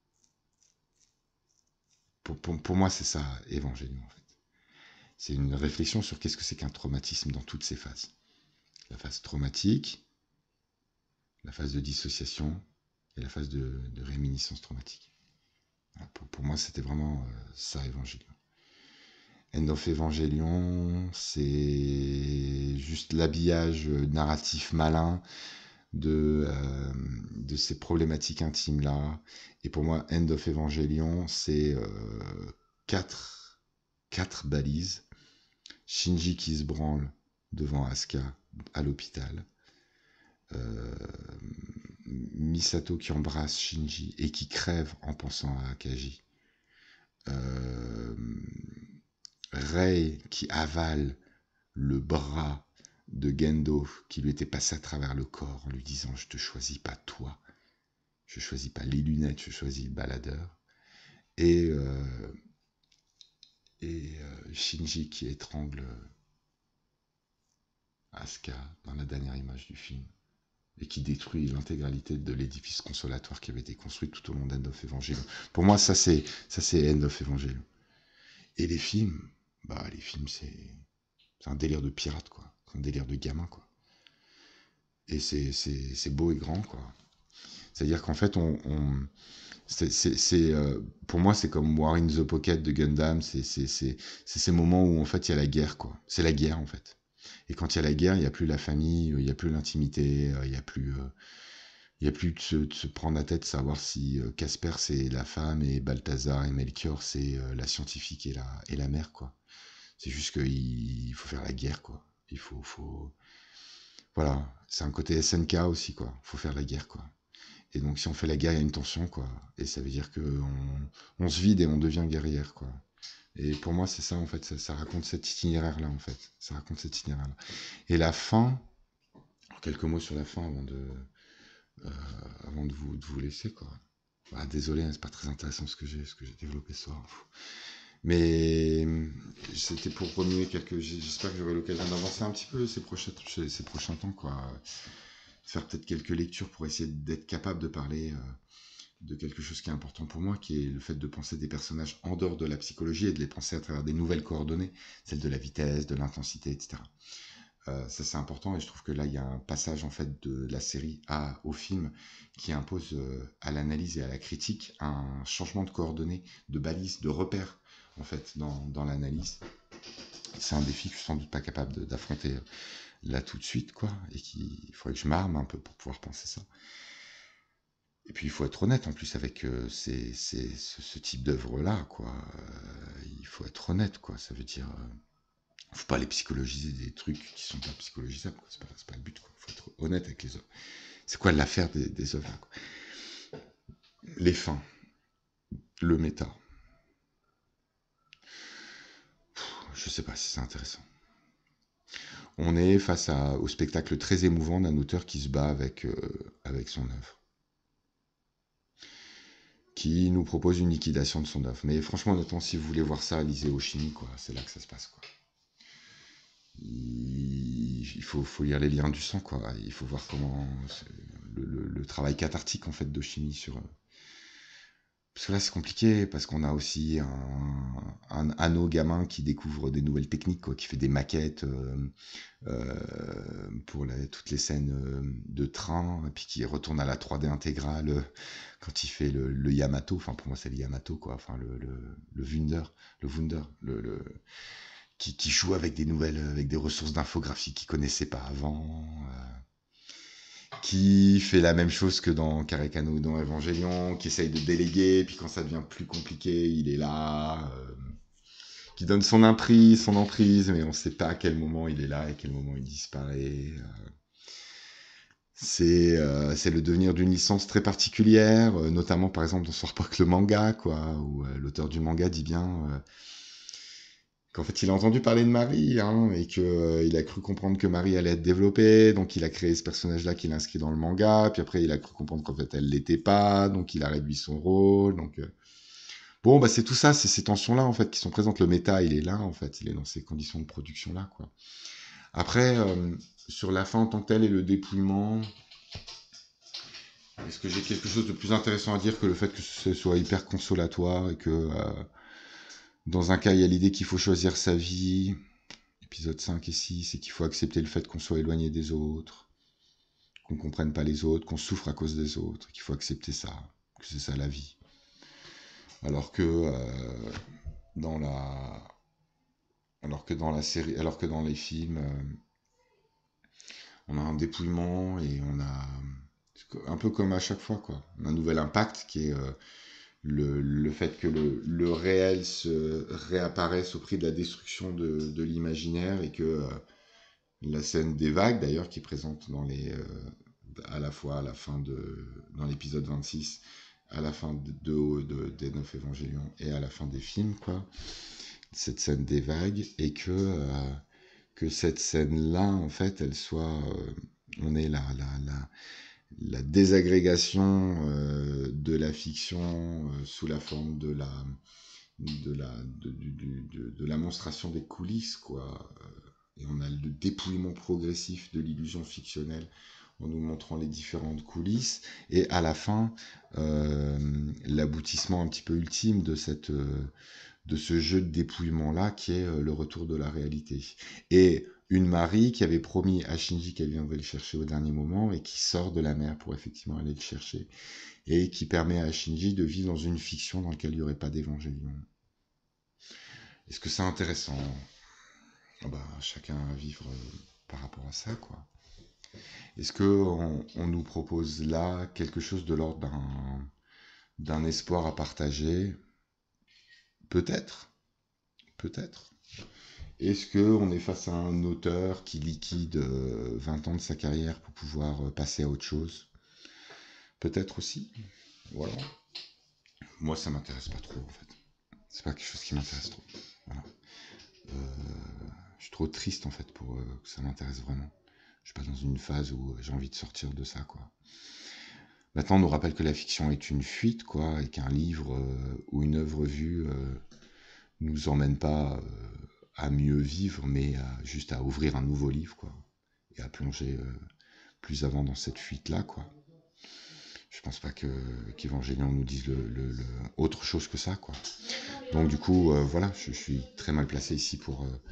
Pour, pour, pour moi, c'est ça, Evangelion, en fait. C'est une réflexion sur qu'est-ce que c'est qu'un traumatisme dans toutes ses phases. La phase traumatique, la phase de dissociation et la phase de, de réminiscence traumatique. Voilà, pour, pour moi, c'était vraiment euh, ça, Evangelion. End of Evangelion, c'est juste l'habillage narratif malin de, euh, de ces problématiques intimes-là. Et pour moi, End of Evangelion, c'est euh, quatre, quatre balises. Shinji qui se branle devant Asuka à l'hôpital. Euh, Misato qui embrasse Shinji et qui crève en pensant à Akagi. Euh, Rei qui avale le bras de Gendo qui lui était passé à travers le corps en lui disant je te choisis pas toi, je choisis pas les lunettes, je choisis le baladeur. Et, euh, et euh, Shinji qui étrangle Asuka dans la dernière image du film et qui détruit l'intégralité de l'édifice consolatoire qui avait été construit tout au long d'End of Evangelion. Pour moi, ça c'est ça c'est End of Evangelion. Et les films, bah les films c'est c'est un délire de pirate quoi, c'est un délire de gamin quoi. Et c'est c'est c'est beau et grand quoi. C'est-à-dire qu'en fait on, on c'est, c'est, c'est, euh, pour moi, c'est comme War in the Pocket de Gundam. C'est, c'est, c'est, c'est ces moments où en fait il y a la guerre, quoi. C'est la guerre en fait. Et quand il y a la guerre, il n'y a plus la famille, il n'y a plus l'intimité, il n'y a plus, euh, il y a plus de se, de se prendre la tête, savoir si euh, Casper c'est la femme et Balthazar et Melchior c'est euh, la scientifique et la, et la mère, quoi. C'est juste qu'il il faut faire la guerre, quoi. Il faut, faut, voilà. C'est un côté S N K aussi, quoi. Il faut faire la guerre, quoi. Et donc, si on fait la guerre, il y a une tension, quoi. Et ça veut dire qu'on on se vide et on devient guerrière, quoi. Et pour moi, c'est ça, en fait. Ça, ça raconte cet itinéraire-là, en fait. Ça raconte cet itinéraire-là. Et la fin, quelques mots sur la fin avant de, euh, avant de, vous, de vous laisser, quoi. Bah, désolé, hein, c'est pas très intéressant ce que j'ai ce que j'ai développé ce soir. Mais c'était pour remuer quelques. J'espère que j'aurai l'occasion d'avancer un petit peu ces prochains, ces prochains temps, quoi. Faire peut-être quelques lectures pour essayer d'être capable de parler euh, de quelque chose qui est important pour moi, qui est le fait de penser des personnages en dehors de la psychologie et de les penser à travers des nouvelles coordonnées, celles de la vitesse, de l'intensité, et cetera. Euh, ça c'est important et je trouve que là il y a un passage en fait de la série à, au film qui impose euh, à l'analyse et à la critique un changement de coordonnées, de balises, de repères en fait dans, dans l'analyse. C'est un défi que je suis sans doute pas capable de, d'affronter euh, là tout de suite quoi, et qu'il faudrait que je m'arme un peu pour pouvoir penser ça. Et puis il faut être honnête en plus avec euh, ces, ces, ce, ce type d'œuvre là quoi. Euh, il faut être honnête quoi. Ça veut dire euh, faut pas aller psychologiser des trucs qui sont pas psychologisables, quoi. C'est pas, c'est pas le but, quoi. Faut être honnête avec les œuvres. C'est quoi l'affaire des, des œuvres, quoi. Les fins, le méta. Je sais pas si c'est intéressant. On est face à, au spectacle très émouvant d'un auteur qui se bat avec, euh, avec son œuvre, qui nous propose une liquidation de son œuvre. Mais franchement, honnêtement, si vous voulez voir ça, lisez Oshimi, quoi. C'est là que ça se passe, quoi. Il faut, faut lire les liens du sang, quoi. Il faut voir comment le, le, le travail cathartique en fait de chimie sur. Parce que là c'est compliqué parce qu'on a aussi un, un anneau gamin qui découvre des nouvelles techniques, quoi, qui fait des maquettes euh, euh, pour la, toutes les scènes euh, de train, et puis qui retourne à la trois D intégrale euh, quand il fait le, le Yamato. Enfin pour moi c'est le Yamato, quoi. Enfin le, le, le Wunder, le Wunder, le, le qui, qui joue avec des nouvelles, avec des ressources d'infographie qu'il connaissait pas avant, euh, qui fait la même chose que dans Karekano ou dans Evangelion, qui essaye de déléguer, puis quand ça devient plus compliqué, il est là, euh, qui donne son emprise, son emprise, mais on sait pas à quel moment il est là et à quel moment il disparaît. Euh, c'est euh, c'est le devenir d'une licence très particulière, euh, notamment par exemple dans Sword le manga, quoi, où euh, l'auteur du manga dit bien euh, qu'en fait il a entendu parler de Marie, hein, et que euh, il a cru comprendre que Marie allait être développée, donc il a créé ce personnage-là qu'il a inscrit dans le manga, puis après il a cru comprendre qu'en fait elle l'était pas, donc il a réduit son rôle, donc euh... bon bah c'est tout ça, c'est ces tensions-là en fait qui sont présentes. Le méta il est là en fait, il est dans ces conditions de production-là, quoi. Après euh, sur la fin en tant que telle et le dépouillement, est-ce que j'ai quelque chose de plus intéressant à dire que le fait que ce soit hyper consolatoire et que euh, dans un cas il y a l'idée qu'il faut choisir sa vie, épisode cinq et six, c'est qu'il faut accepter le fait qu'on soit éloigné des autres, qu'on ne comprenne pas les autres, qu'on souffre à cause des autres, qu'il faut accepter ça, que c'est ça la vie. Alors que euh, dans la alors que dans la série, alors que dans les films, euh, on a un dépouillement et on a un peu comme à chaque fois, quoi, un nouvel impact qui est euh, le, le fait que le, le réel se réapparaisse au prix de la destruction de, de l'imaginaire et que euh, la scène des vagues, d'ailleurs, qui est présente dans les, euh, à la fois à la fin de, dans l'épisode vingt-six, à la fin de, de, de, des neuf évangélions et à la fin des films, quoi, cette scène des vagues, et que, euh, que cette scène-là, en fait, elle soit, euh, on est là, la, la, la désagrégation euh, de la fiction euh, sous la forme de la, de la, de, de, de, de la monstration des coulisses, quoi. Et on a le dépouillement progressif de l'illusion fictionnelle en nous montrant les différentes coulisses. Et à la fin, euh, l'aboutissement un petit peu ultime de, cette, euh, de ce jeu de dépouillement-là, qui est euh, le retour de la réalité. Et une Marie qui avait promis à Shinji qu'elle viendrait le chercher au dernier moment et qui sort de la mer pour effectivement aller le chercher. Et qui permet à Shinji de vivre dans une fiction dans laquelle il n'y aurait pas d'évangélion. Est-ce que c'est intéressant? Ah bah, chacun à vivre euh, par rapport à ça, quoi. Est-ce qu'on on nous propose là quelque chose de l'ordre d'un, d'un espoir à partager? Peut-être, peut-être. Est-ce qu'on est face à un auteur qui liquide euh, vingt ans de sa carrière pour pouvoir euh, passer à autre chose? Peut-être aussi. Voilà. Moi, ça m'intéresse pas trop, en fait. C'est pas quelque chose qui m'intéresse trop. Voilà. Euh, je suis trop triste, en fait, pour euh, que ça m'intéresse vraiment. Je suis pas dans une phase où j'ai envie de sortir de ça, quoi. Maintenant, on nous rappelle que la fiction est une fuite, quoi, et qu'un livre euh, ou une œuvre vue euh, nous emmène pas euh, à mieux vivre, mais à, juste à ouvrir un nouveau livre, quoi, et à plonger euh, plus avant dans cette fuite-là, quoi. Je pense pas que qu'Evangélion nous dise le, le, le- autre chose que ça, quoi. Donc du coup, euh, voilà, je, je suis très mal placé ici pour, euh,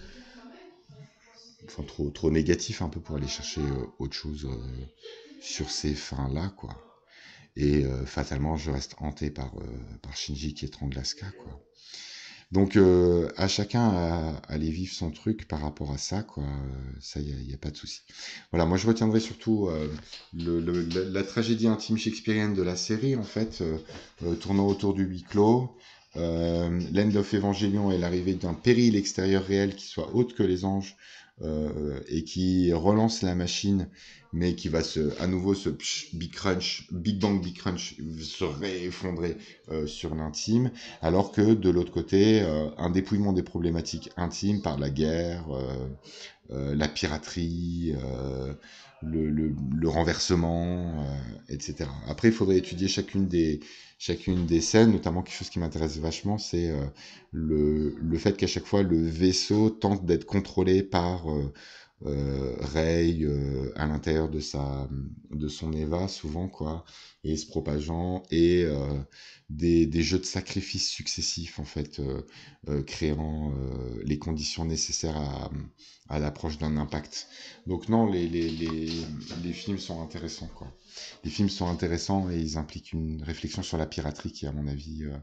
enfin trop trop négatif un peu pour aller chercher euh, autre chose euh, sur ces fins-là, quoi. Et euh, fatalement, je reste hanté par euh, par Shinji qui étrangle Asuka, quoi. Donc euh, à chacun à, à aller vivre son truc par rapport à ça, quoi. Euh, ça, il y, y a pas de souci. Voilà, moi je retiendrai surtout euh, le, le- la, la tragédie intime shakespearienne de la série, en fait, euh, euh, tournant autour du huis clos. Euh, L'End of Evangelion est l'arrivée d'un péril extérieur réel qui soit autre que les anges euh, et qui relance la machine, mais qui va se, à nouveau se psh, big crunch, big bang, big crunch, se réeffondrer euh, sur l'intime, alors que de l'autre côté, euh, un dépouillement des problématiques intimes par la guerre, euh, euh, la piraterie, euh, le, le, le renversement, euh, et cetera. Après, il faudrait étudier chacune des, chacune des scènes, notamment quelque chose qui m'intéresse vachement, c'est euh, le, le fait qu'à chaque fois, le vaisseau tente d'être contrôlé par euh, euh, Rey euh, à l'intérieur de sa de son Eva souvent, quoi, et se propageant, et euh, des, des jeux de sacrifices successifs en fait, euh, euh, créant euh, les conditions nécessaires à, à l'approche d'un impact. Donc non, les, les, les, les films sont intéressants, quoi. Les films sont intéressants et ils impliquent une réflexion sur la piraterie qui, à mon avis, euh,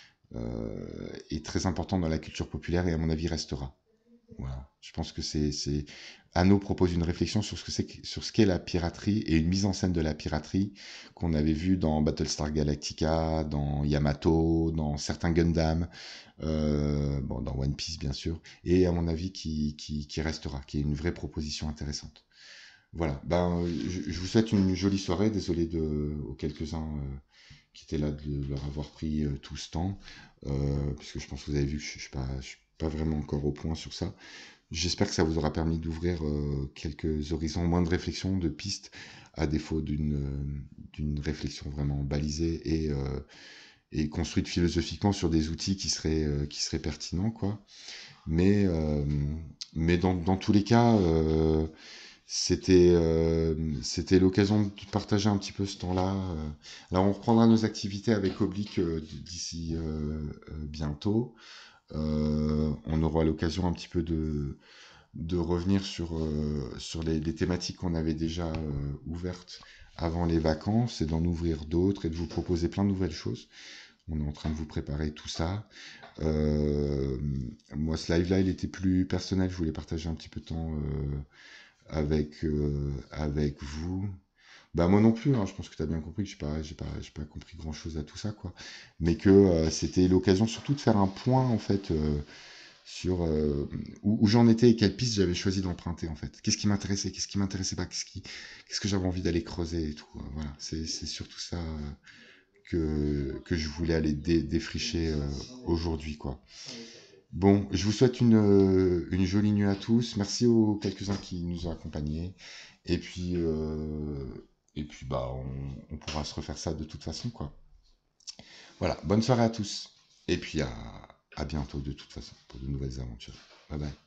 euh, est très importante dans la culture populaire et à mon avis restera. Voilà. Je pense que c'est, c'est... Anno propose une réflexion sur ce que c'est, que- sur ce qu'est la piraterie et une mise en scène de la piraterie qu'on avait vu dans Battlestar Galactica, dans Yamato, dans certains Gundam, euh, bon, dans One Piece bien sûr, et à mon avis qui, qui, qui restera, qui est une vraie proposition intéressante. Voilà. Ben, je, je vous souhaite une jolie soirée. Désolé de, aux quelques-uns euh, qui étaient là de leur avoir pris euh, tout ce temps, euh, puisque je pense que vous avez vu que je, je suis pas, je suis pas vraiment encore au point sur ça. J'espère que ça vous aura permis d'ouvrir euh, quelques horizons, moins de réflexion, de pistes, à défaut d'une euh, d'une réflexion vraiment balisée et, euh, et construite philosophiquement sur des outils qui seraient, euh, qui seraient pertinents, quoi. Mais, euh, mais dans, dans tous les cas, euh, c'était euh, c'était l'occasion de partager un petit peu ce temps-là. euh. Alors on reprendra nos activités avec Oblique euh, d'ici euh, euh, bientôt. Euh, on aura l'occasion un petit peu de de revenir sur, euh, sur les, les thématiques qu'on avait déjà euh, ouvertes avant les vacances et d'en ouvrir d'autres et de vous proposer plein de nouvelles choses. On est en train de vous préparer tout ça. Euh, moi, ce live-là, il était plus personnel. Je voulais partager un petit peu de temps euh, avec, euh, avec vous. Bah moi non plus, hein, je pense que tu as bien compris que j'ai pas, j'ai pas, j'ai pas compris grand-chose à tout ça, quoi. Mais que euh, c'était l'occasion surtout de faire un point, en fait, euh, sur euh, où, où j'en étais et quelle piste j'avais choisi d'emprunter en fait. Qu'est-ce qui m'intéressait, qu'est-ce qui m'intéressait pas, qu'est-ce qui, qu'est-ce que j'avais envie d'aller creuser et tout. euh, Voilà, c'est c'est surtout ça euh, que que je voulais aller dé- défricher euh, aujourd'hui, quoi. Bon, je vous souhaite une euh, une jolie nuit à tous. Merci aux quelques-uns qui nous ont accompagnés. Et puis euh, et puis bah on, on pourra se refaire ça de toute façon, quoi. Voilà, bonne soirée à tous. Et puis à à bientôt de toute façon pour de nouvelles aventures. Bye bye.